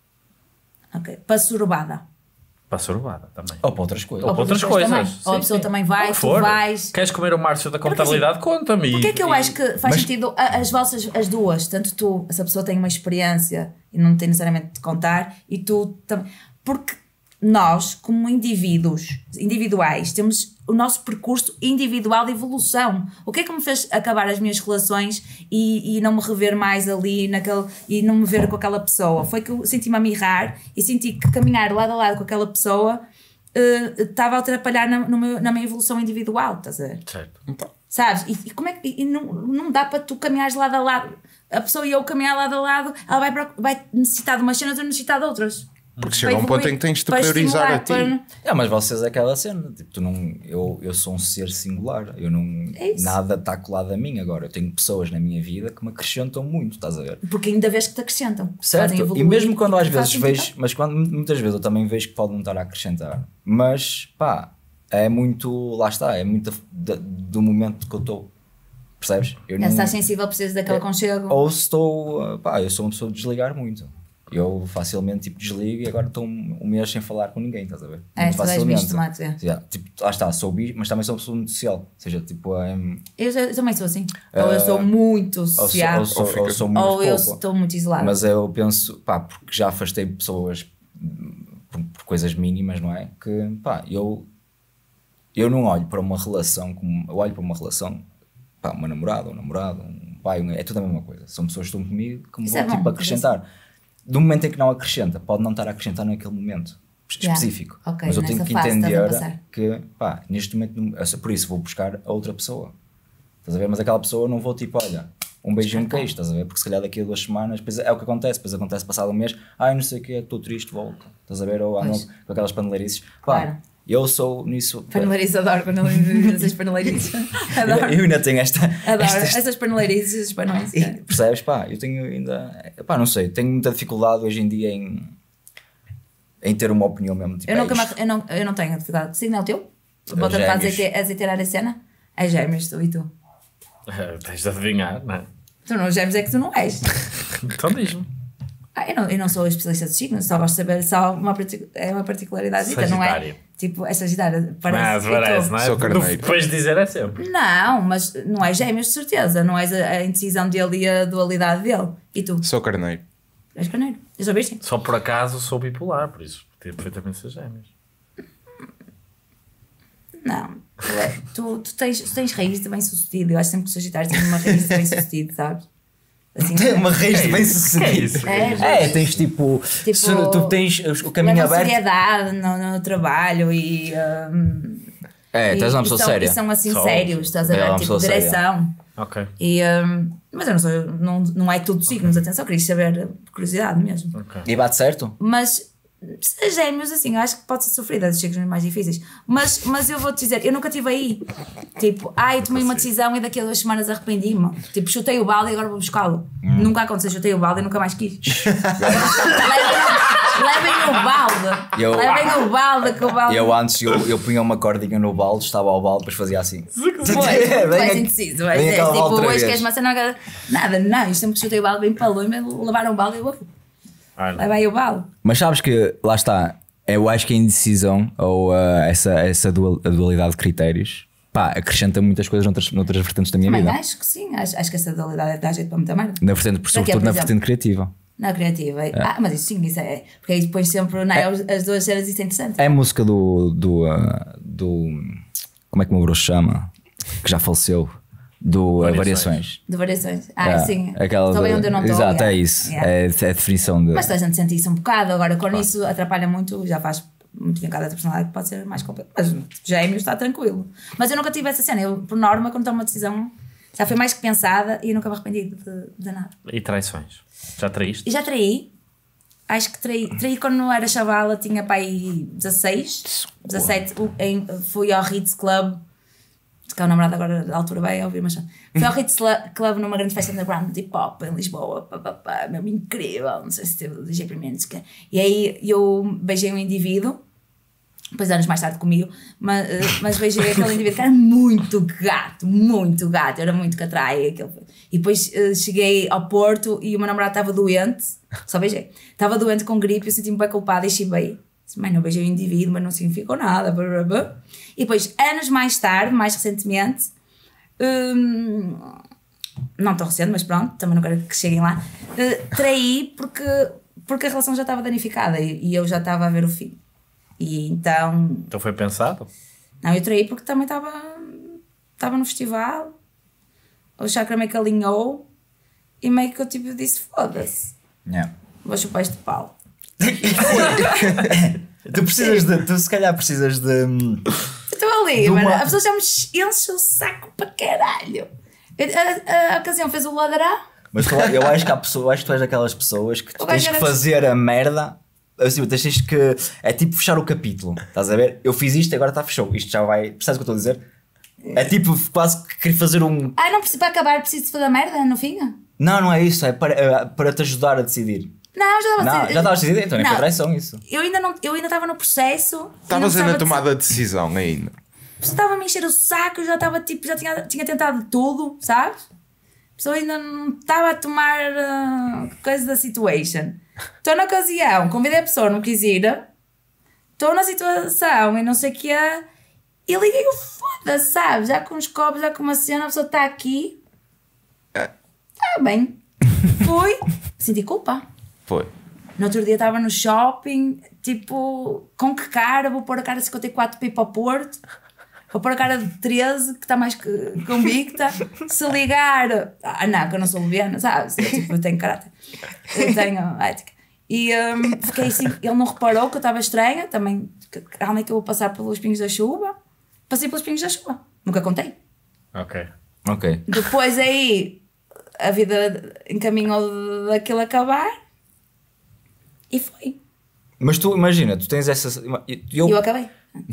Ok. Passurubada? Passurubada também. Ou para outras coisas. Ou para outras coisas. Sim, ou a pessoa também vai, tu vais... Queres comer o Márcio da contabilidade? Conta-me. Porque é que eu acho que faz sentido as duas, tanto tu, se a pessoa tem uma experiência e não tem necessariamente de contar, e tu também... Porque... Nós, como individuais, temos o nosso percurso individual de evolução. O que é que me fez acabar as minhas relações e não me rever mais ali e não me ver com aquela pessoa? Foi que eu senti-me a mirrar e senti que caminhar lado a lado com aquela pessoa estava a atrapalhar na minha evolução individual, estás a ver? Certo. Sabes? E como é que não dá para tu caminhares lado a lado? A pessoa e eu caminhar lado a lado, ela vai necessitar de umas cenas, eu necessitar de outras. Porque chega um ponto em que tens de priorizar a ti. Mas vocês é aquela cena, tipo, eu sou um ser singular, nada está colado a mim agora. Eu tenho pessoas na minha vida que me acrescentam muito, estás a ver? Porque ainda vês que te acrescentam. Certo, e mesmo quando às vezes vejo, mas muitas vezes eu também vejo que pode não estar a acrescentar. Mas pá, é muito, lá está, é muito do momento que eu estou. Percebes? Estás sensível, precisas daquele aconchego. Ou se estou, eu sou uma pessoa de desligar muito. Eu facilmente desligo e agora estou um mês sem falar com ninguém, estás a ver? Tu és bicho de tomate, lá está, sou bicho, mas também sou uma pessoa muito social. Ou seja, tipo... eu também sou assim. Ou eu sou muito social, ou eu estou muito isolado. Mas eu penso, porque já afastei pessoas por coisas mínimas, não é? Que, eu não olho para uma relação como... Eu olho para uma relação, uma namorada, um namorado, um pai, é tudo a mesma coisa. São pessoas que estão comigo que me vão acrescentar. Do momento em que não acrescenta, pode não estar a acrescentar naquele momento específico. Okay, mas eu tenho que entender que, neste momento, por isso vou buscar a outra pessoa. Estás a ver? Mas aquela pessoa não vou olha, um beijinho no queijo, estás a ver? Porque se calhar daqui a 2 semanas, depois é o que acontece, depois acontece passado um mês, não sei o que, estou triste, volto. Estás a ver? Ou com aquelas paneleirices. Claro. Eu sou nisso. Paneleirices, adoro essas paneleirices. Adoro. Eu ainda tenho adoro essas paneleirices, esses panões. Percebes? Eu tenho ainda. Não sei, tenho muita dificuldade hoje em dia em ter uma opinião mesmo. Tipo, eu não tenho dificuldade. Que signo é o teu? Bota-te para azeiterar a cena? É Gêmeos, tu e tu. Tens de adivinhar, não é? Tu não, Gêmeos é que tu não és. Então diz-me. Eu não sou especialista de signos, só gosto de saber é uma particularidade, não é? Tipo, é Sagitário, parece não é? Sou carneiro. Depois de dizer é sempre. Não, mas não é Gêmeos de certeza, não és a indecisão dele e a dualidade dele. E tu? Sou carneiro. És carneiro? Eu sou virgem. Só por acaso sou bipolar, por isso podia perfeitamente ser Gêmeos. Não, tu tens raiz de bem-sucedido. Eu acho sempre que o Sagitário tem uma raiz de bem-sucedido, sabes? Assim, tem uma raiz de bem-sucedido. Tens tipo tu tens o caminho aberto. Seriedade no trabalho e. Estás uma pessoa séria. E são assim sérios, estás a ver? Tipo, direção. Ok. Mas eu não é tudo signos, atenção, queria saber por curiosidade mesmo. Okay. E bate certo? Mas. Gêmeos, assim, eu acho que pode ser sofrida dos signos mais difíceis. Mas eu vou-te dizer, eu nunca estive aí. Tipo, eu tomei uma decisão e daqui a 2 semanas arrependi-me. Tipo, chutei o balde e agora vou buscá-lo. Nunca aconteceu, chutei o balde e nunca mais quis. Levem o balde, que o balde. Eu antes, eu punha uma cordinha no balde, estava ao balde, depois fazia assim. Vais indeciso, tipo, hoje queres uma cena, nada, não, sempre chutei o balde bem para longe, levaram o balde e eu leva aí o balde. Mas sabes que, lá está, eu acho que a indecisão ou essa dualidade de critérios acrescenta muitas coisas noutras vertentes da minha vida. Acho que sim, acho que essa dualidade dá jeito para muita merda. Sobretudo na vertente criativa. Na criativa. Mas isso sim, isso é. Porque aí depois sempre as duas cenas, isso é interessante. É a música do como é que o meu bruxo chama? Que já faleceu. Do Variações. De Variações. Sim. Estou bem onde eu não estou. Exato, é isso. É a definição de. Mas toda a gente sente isso um bocado. Agora, quando isso atrapalha muito, já faz muito vincado a outra personalidade, que pode ser mais complexo. Mas Gêmeos está tranquilo. Mas eu nunca tive essa cena. Eu, por norma, quando tomo uma decisão, já foi mais que pensada e nunca me arrependi de nada. E traições? Já traíste? Já traí. Acho que traí quando não era chavala, tinha para aí 16, 17. Fui ao Ritz Club. Que é o namorado agora da altura vai ouvir, mas fui ao Ritz Club numa grande festa underground de hip hop em Lisboa, mesmo incrível, não sei se teve DJ primeiro, e aí eu beijei um indivíduo depois anos mais tarde comigo, mas beijei aquele indivíduo que era muito gato, era muito catraia. E depois cheguei ao Porto e o meu namorado estava doente, só beijei, estava doente com gripe, eu senti-me bem culpada e chibei. Mãe, não beijei o indivíduo, mas não significou nada. E depois, anos mais tarde, mais recentemente, não tão recente, mas pronto, também não quero que cheguem lá, traí porque a relação já estava danificada e eu já estava a ver o fim. E então foi pensado? Não, eu traí porque também estava no festival, o chakra meio que alinhou e meio que eu tipo disse, foda-se, vou chupar este pau. Tu se calhar precisas de... Estou ali, mano, a pessoa já me enche o saco para caralho. A ocasião fez o ladrão. Mas eu acho que tu és daquelas pessoas que tu tens que fazer a merda. Assim, tens que. É tipo fechar o capítulo. Estás a ver? Eu fiz isto e agora está fechou. Isto já vai. Percebes o que eu estou a dizer? É tipo quase que querer fazer um. Não preciso para acabar, preciso de fazer a merda no fim? Não é isso. É para te ajudar a decidir. Não, já estava a decidir, então nem foi traição isso. Eu ainda estava no processo. Estavas ainda a tomar a decisão ainda. Estava a me encher o saco, eu já estava tipo, já tinha tentado tudo, sabes? A pessoa ainda não estava a tomar coisa da situation. Estou na ocasião, convidei a pessoa, não quis ir. Estou na situação e não sei o que é. E liguei o foda-se, sabes? Já com os copos, já com uma cena, a pessoa está aqui. Está bem. Fui, senti culpa. Foi. No outro dia estava no shopping, tipo, com que cara? Vou pôr a cara de 54 para ir para o Porto. Vou pôr a cara de 13, que está mais convicta. Se ligar... não, que eu não sou leviana, sabes? Eu tenho caráter. Eu tenho ética. E fiquei assim... Ele não reparou que eu estava estranha. Também, calma aí que eu vou passar pelos pingos da chuva. Passei pelos pingos da chuva. Nunca contei. Ok. Depois aí, a vida encaminhou daquilo acabar. E foi. Mas tu, imagina, tu tens essa... Eu acabei.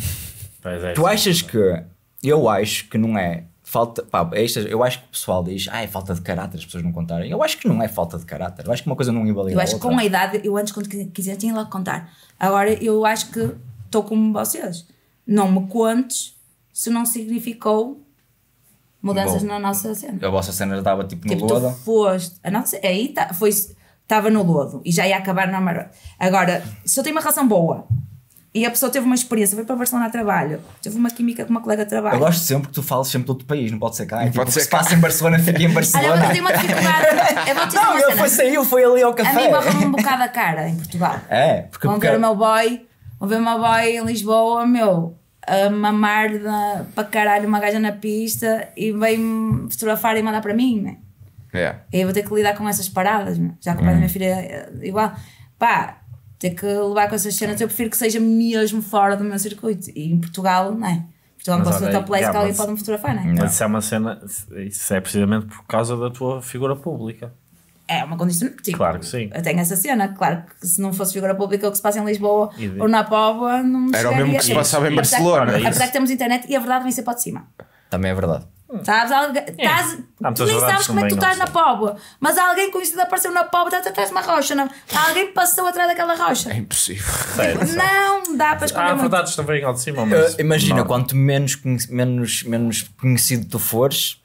Tu achas que... Eu acho que não é falta... eu acho que o pessoal diz é falta de caráter, as pessoas não contarem. Eu acho que não é falta de caráter. Eu acho que uma coisa não invalida a outra. Eu acho que com a idade, eu antes quando quiser tinha lá que contar. Agora eu acho que estou como vocês. Não me contes se não significou mudanças na nossa cena. A vossa cena já estava tipo no lodo. Tu foste... aí estava no lodo e já ia acabar na marota. Agora, se eu tenho uma relação boa... E a pessoa teve uma experiência, foi para Barcelona a trabalho, teve uma química com uma colega de trabalho. Eu gosto sempre que tu fales sempre de outro país, não pode ser cá. Tipo, se passa em Barcelona, fica em Barcelona. Olha, eu tenho uma dificuldade. Eu vou te dizer ele foi ali ao café. A mim morre-me um bocado a cara em Portugal. Vão ver o meu boy em Lisboa, a mamar para caralho uma gaja na pista e vem-me fotografar e mandar para mim, né? E eu vou ter que lidar com essas paradas, né? Já que o pai da minha filha é igual. Ter que levar com essas cenas, eu prefiro que seja mesmo fora do meu circuito. E em Portugal, não é? Portugal não posso fazer topless que alguém pode me fotografar, não é? Mas isso é uma cena, isso é precisamente por causa da tua figura pública. É uma condição, tipo, claro que sim. Eu tenho essa cena, claro que se não fosse figura pública o que se passa em Lisboa ou na Póvoa, não me era o mesmo que se passava em Barcelona. Apesar que temos internet e a verdade vem sempre de cima. Também é verdade. Sabes? Tu nem sabes como é que tu estás na Póvoa, mas alguém conhecido apareceu na Póvoa, está atrás de uma rocha. Não? Alguém passou atrás daquela rocha. É impossível. Não dá para escolher. Há verdades também ao de cima, mas imagina, quanto menos conhecido tu fores.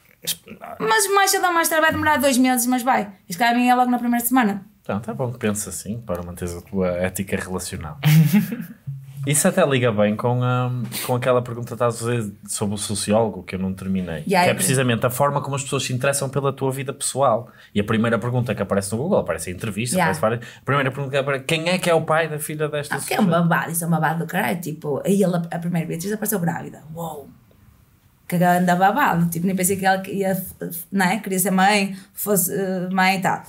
Mas mais cedo ou mais tarde vai demorar 2 meses, mas vai. Isto cá a mim é logo na primeira semana. Então, tá bom que penses assim para manteres a tua ética relacional. Isso até liga bem com aquela pergunta que estás a fazer sobre o sociólogo, que eu não terminei. Que é precisamente a forma como as pessoas se interessam pela tua vida pessoal. E a primeira pergunta que aparece no Google, aparece em entrevista, aparece várias. A primeira pergunta que aparece: quem é que é o pai da filha desta pessoa? Que é um babado, isso é um babado do caralho. Tipo, aí a primeira Beatriz apareceu grávida. Uou! Que anda babado. Tipo, nem pensei que ela ia, não é? Queria ser mãe, fosse mãe e tal.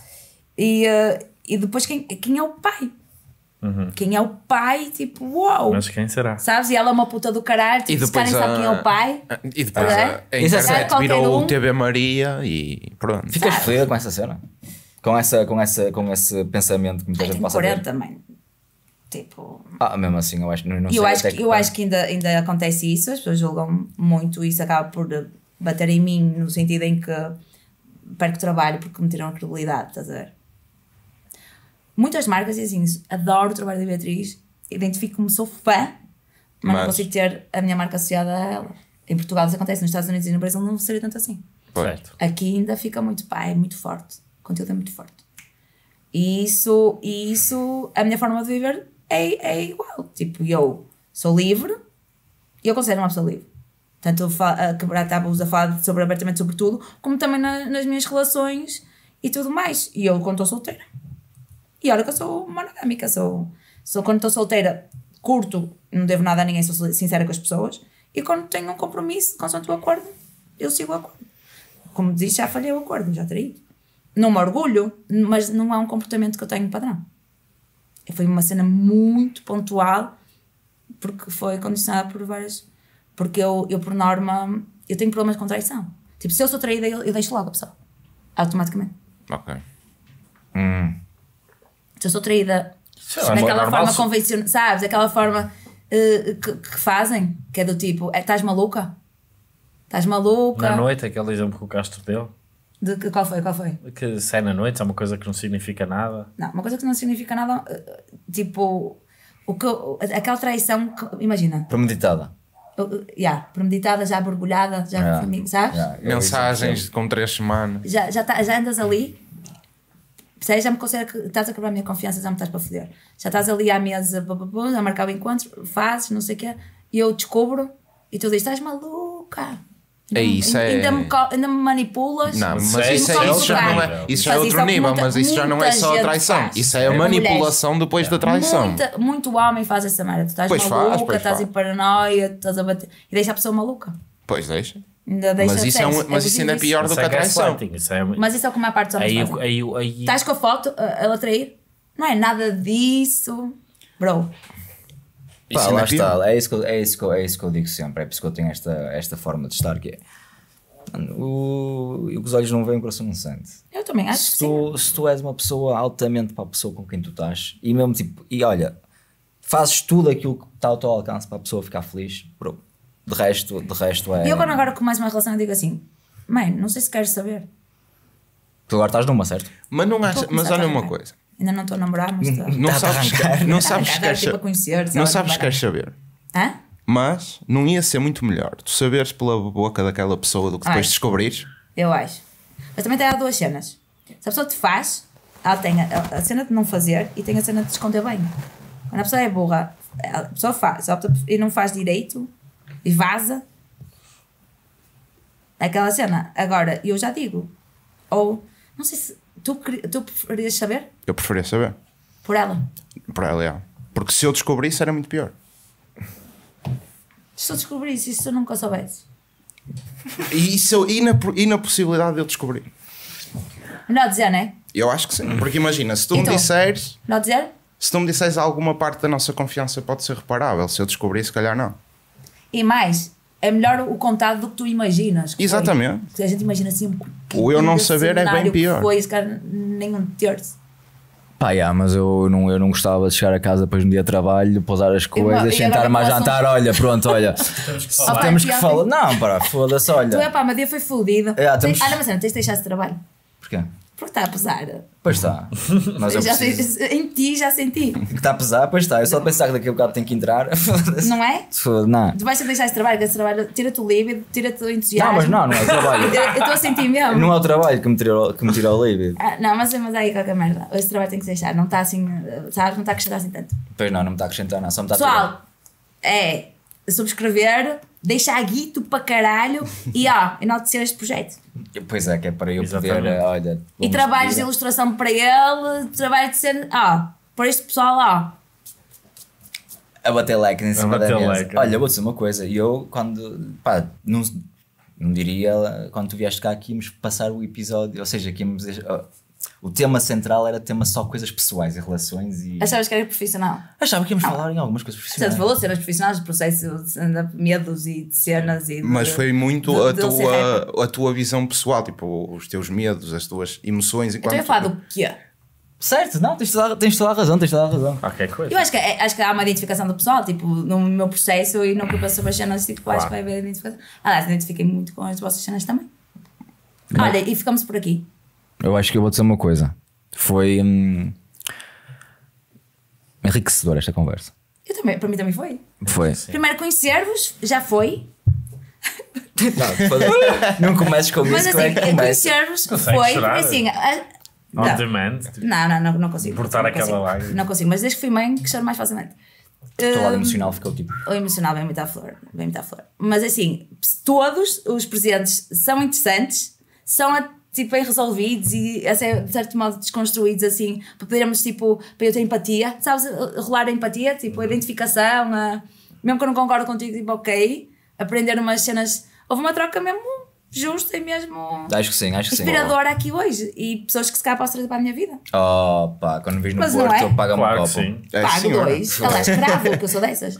E depois, quem é o pai? Quem é o pai, tipo, uau! Mas quem será? Sabes? E ela é uma puta do caralho, tipo, se calhar sabe quem é o pai. E depois a internet virou o TV Maria e pronto. Ficas feliz com essa cena? Com esse pensamento que muita gente passa a ver? 40 também. Tipo... mesmo assim, eu acho que não sei. Eu acho que ainda acontece isso, as pessoas julgam muito e isso acaba por bater em mim no sentido em que perco trabalho porque me tiram a credibilidade, estás a ver? Muitas marcas dizem isso, adoro o trabalho da Beatriz, identifico-me, sou fã, mas não consigo ter a minha marca associada a ela. Em Portugal isso acontece, nos Estados Unidos e no Brasil não seria tanto assim. Certo. Aqui ainda fica muito, é muito forte. O conteúdo é muito forte. E isso a minha forma de viver é igual. Tipo, eu sou livre e eu considero uma pessoa livre. Tanto a quebrar tabus, a falar abertamente sobre tudo, como também nas minhas relações e tudo mais. E eu, quando estou solteira. E olha que eu sou monogâmica. Quando estou solteira, curto, não devo nada a ninguém, sou sincera com as pessoas. E quando tenho um compromisso, consoante o acordo, eu sigo o acordo. Como disse, já falhei o acordo, já traí. Não me orgulho, mas não é um comportamento que eu tenho padrão. Foi uma cena muito pontual, porque foi condicionada por várias... Porque eu por norma, eu tenho problemas com traição. Tipo, se eu sou traída, eu deixo logo a pessoa. Automaticamente. Ok. Se eu sou traída naquela forma convencional, sabes? Aquela forma que fazem, que é do tipo, estás maluca? Estás maluca? Na noite, aquele exemplo que o Castro deu. Qual foi? Que sai na noite, é uma coisa que não significa nada. Não, uma coisa que não significa nada, tipo, aquela traição, imagina. Premeditada. Premeditada, já borbulhada, já sabes? Mensagens com 3 semanas. Já andas ali. Percebes? Já me considero que estás a quebrar a minha confiança, já me estás para foder. Já estás ali à mesa, a marcar o encontro, fazes, não sei o quê, e eu descubro, e tu dizes, estás maluca. É isso, ainda me manipulas. Não, mas isso já não é. Isso já é outro nível, mas isso já não é só a traição. Isso é a manipulação depois da traição. Muito homem faz essa merda. Tu estás maluca, estás em paranoia, estás a bater. E deixa a pessoa maluca. Pois deixa. Mas isso ainda é pior do que a traição. Mas isso é o que a maior parte dos homens fazem. Estás com a foto, ela trair? Não é nada disso. Bro. Pá, lá está, é isso que eu digo sempre, é por isso que eu tenho esta forma de estar, que é o que os olhos não veem, o coração não sente. Eu também acho que sim. Se tu és uma pessoa altamente para a pessoa com quem tu estás, e mesmo tipo, e olha, fazes tudo aquilo que está ao teu alcance para a pessoa ficar feliz, bro, de resto é... E eu quando agora começo uma relação eu digo assim, mãe, não sei se queres saber. Tu agora estás numa, certo? Mas olha uma coisa. Ainda não estou a namorar, mas não sabes se queres saber. Hã? Mas não ia ser muito melhor tu saberes pela boca daquela pessoa do que depois descobrires? Eu acho. Mas também tem duas cenas. Se a pessoa te faz, ela tem a cena de não fazer e tem a cena de esconder bem. Quando a pessoa é burra, a pessoa faz, opta e não faz direito e vaza. Aquela cena. Agora, eu já digo. Ou, não sei se... Tu preferias saber? Eu preferia saber. Por ela? Por ela, é. Porque se eu descobrisse era muito pior. Se eu descobrisse, e se eu nunca soubesse? E na possibilidade de eu descobrir? Melhor dizer, não é? Eu acho que sim. Porque imagina, se tu me disseres... Melhor dizer? Se tu me disseres alguma parte da nossa confiança pode ser reparável. Se eu descobrir, se calhar não. E mais... É melhor o contado do que tu imaginas. Exatamente. Porque a gente imagina assim o eu não saber é bem pior. Foi esse cara nem um terço. Pá, mas eu não gostava de chegar a casa depois no dia de trabalho, pousar as coisas, sentar-me a jantar, olha, pronto, olha. Temos que falar. Não, pá, foda-se, olha. Tu mas dia foi fodido. Não, mas não, tens de deixar esse trabalho. Porquê? Porque está a pesar. Pois está. Mas em ti já senti. Que está a pesar, pois está. Eu só pensar que daqui a bocado tem que entrar. Não é? Não. Tu vais deixar esse trabalho, tira-te o líbido, tira-te o entusiasmo. Não, mas não é o trabalho. Eu estou a sentir mesmo. Não é o trabalho que me tira o líbido. Não, mas aí qualquer merda. Esse trabalho tem que se deixar. Não está assim, sabes? Não está a acrescentar assim tanto. Pois não me está a acrescentar, não. Só me está Pessoal, subscrever, deixar guito para caralho e enaltecer este projeto. Pois é, que é para eu poder, olha... E trabalhos de ilustração para ele, trabalho de ser, para este pessoal, a bater like em cima da mesa. Olha, vou dizer uma coisa, eu quando, não diria, quando tu vieste cá que íamos passar o episódio, ou seja, que íamos... O tema central era tema só coisas pessoais e relações e... Achavas que era profissional? Achava que íamos falar em algumas coisas profissionais. Você falou de cenas profissionais, de processos, de medos e de cenas e... Mas foi muito a tua visão pessoal, tipo, os teus medos, as tuas emoções... Eu estou a falar do quê? Certo, não, tens toda a razão. Qualquer coisa. Eu acho que há uma identificação do pessoal, tipo, no meu processo e no que eu passo sobre as cenas, tipo, acho que vai haver a identificação. Aliás, identifiquei muito com as vossas cenas também. Não. Olha, e ficamos por aqui. Eu acho que eu vou dizer uma coisa. Foi enriquecedora esta conversa. Eu também, para mim também foi. Foi. Primeiro conhecer-vos, já foi. Não comeces com isso. Mas assim, conhecer-vos foi. Assim, on demand. Não consigo. Portar aquela lágrima. Não consigo, mas desde que fui mãe, que choro mais facilmente. O teu lado emocional ficou tipo. O emocional vem muito à flor. Mas assim, todos os presentes são interessantes, são tipo bem resolvidos e assim, de certo modo desconstruídos assim, para podermos tipo, para eu ter empatia, sabes, rolar a empatia, tipo a identificação, mesmo que eu não concordo contigo, tipo ok, aprender umas cenas, houve uma troca mesmo justa e mesmo acho que sim, inspiradora aqui hoje e pessoas que se calhar posso trazer para a minha vida. Oh pá, quando vis no Porto eu pago uma copa. Pago 2, ela é escravo, que eu sou dessas.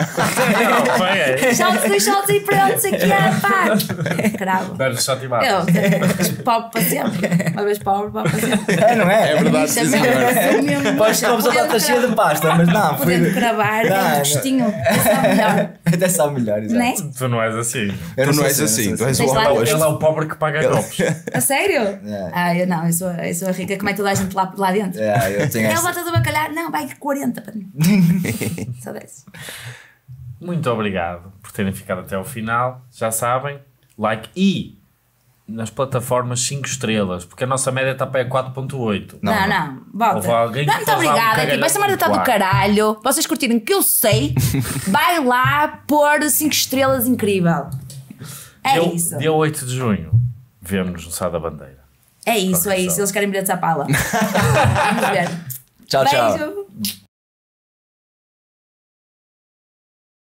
Dois shots e pronto, sei que pá. Cravo. Dá-lhe shot e bate. Pobre para sempre. Uma vez pobre para sempre. Não é? É verdade, sim, senhor. Podes comer a lata cheia de pasta, mas não. Podendo cravar, um gostinho. Até sabe melhor, exato. Tu não és assim. Tu não és assim, tu és o oposto. Pobre que paga copos. A sério? Eu sou a rica que mete toda a gente lá dentro. Eu tenho a lata do bacalhau, não, vai 40 para mim. Só desse. Muito obrigado por terem ficado até ao final. Já sabem, like e nas plataformas 5 estrelas, porque a nossa média está para 4.8. Não, volta. Muito obrigada. Tipo, esta merda está do caralho. Vocês curtirem, que eu sei. Vai lá pôr 5 estrelas, incrível. Isso. Dia 8 de junho, vemos no Sá da Bandeira. É isso. Eles querem bilhetes à pala. Vamos ver. Tchau.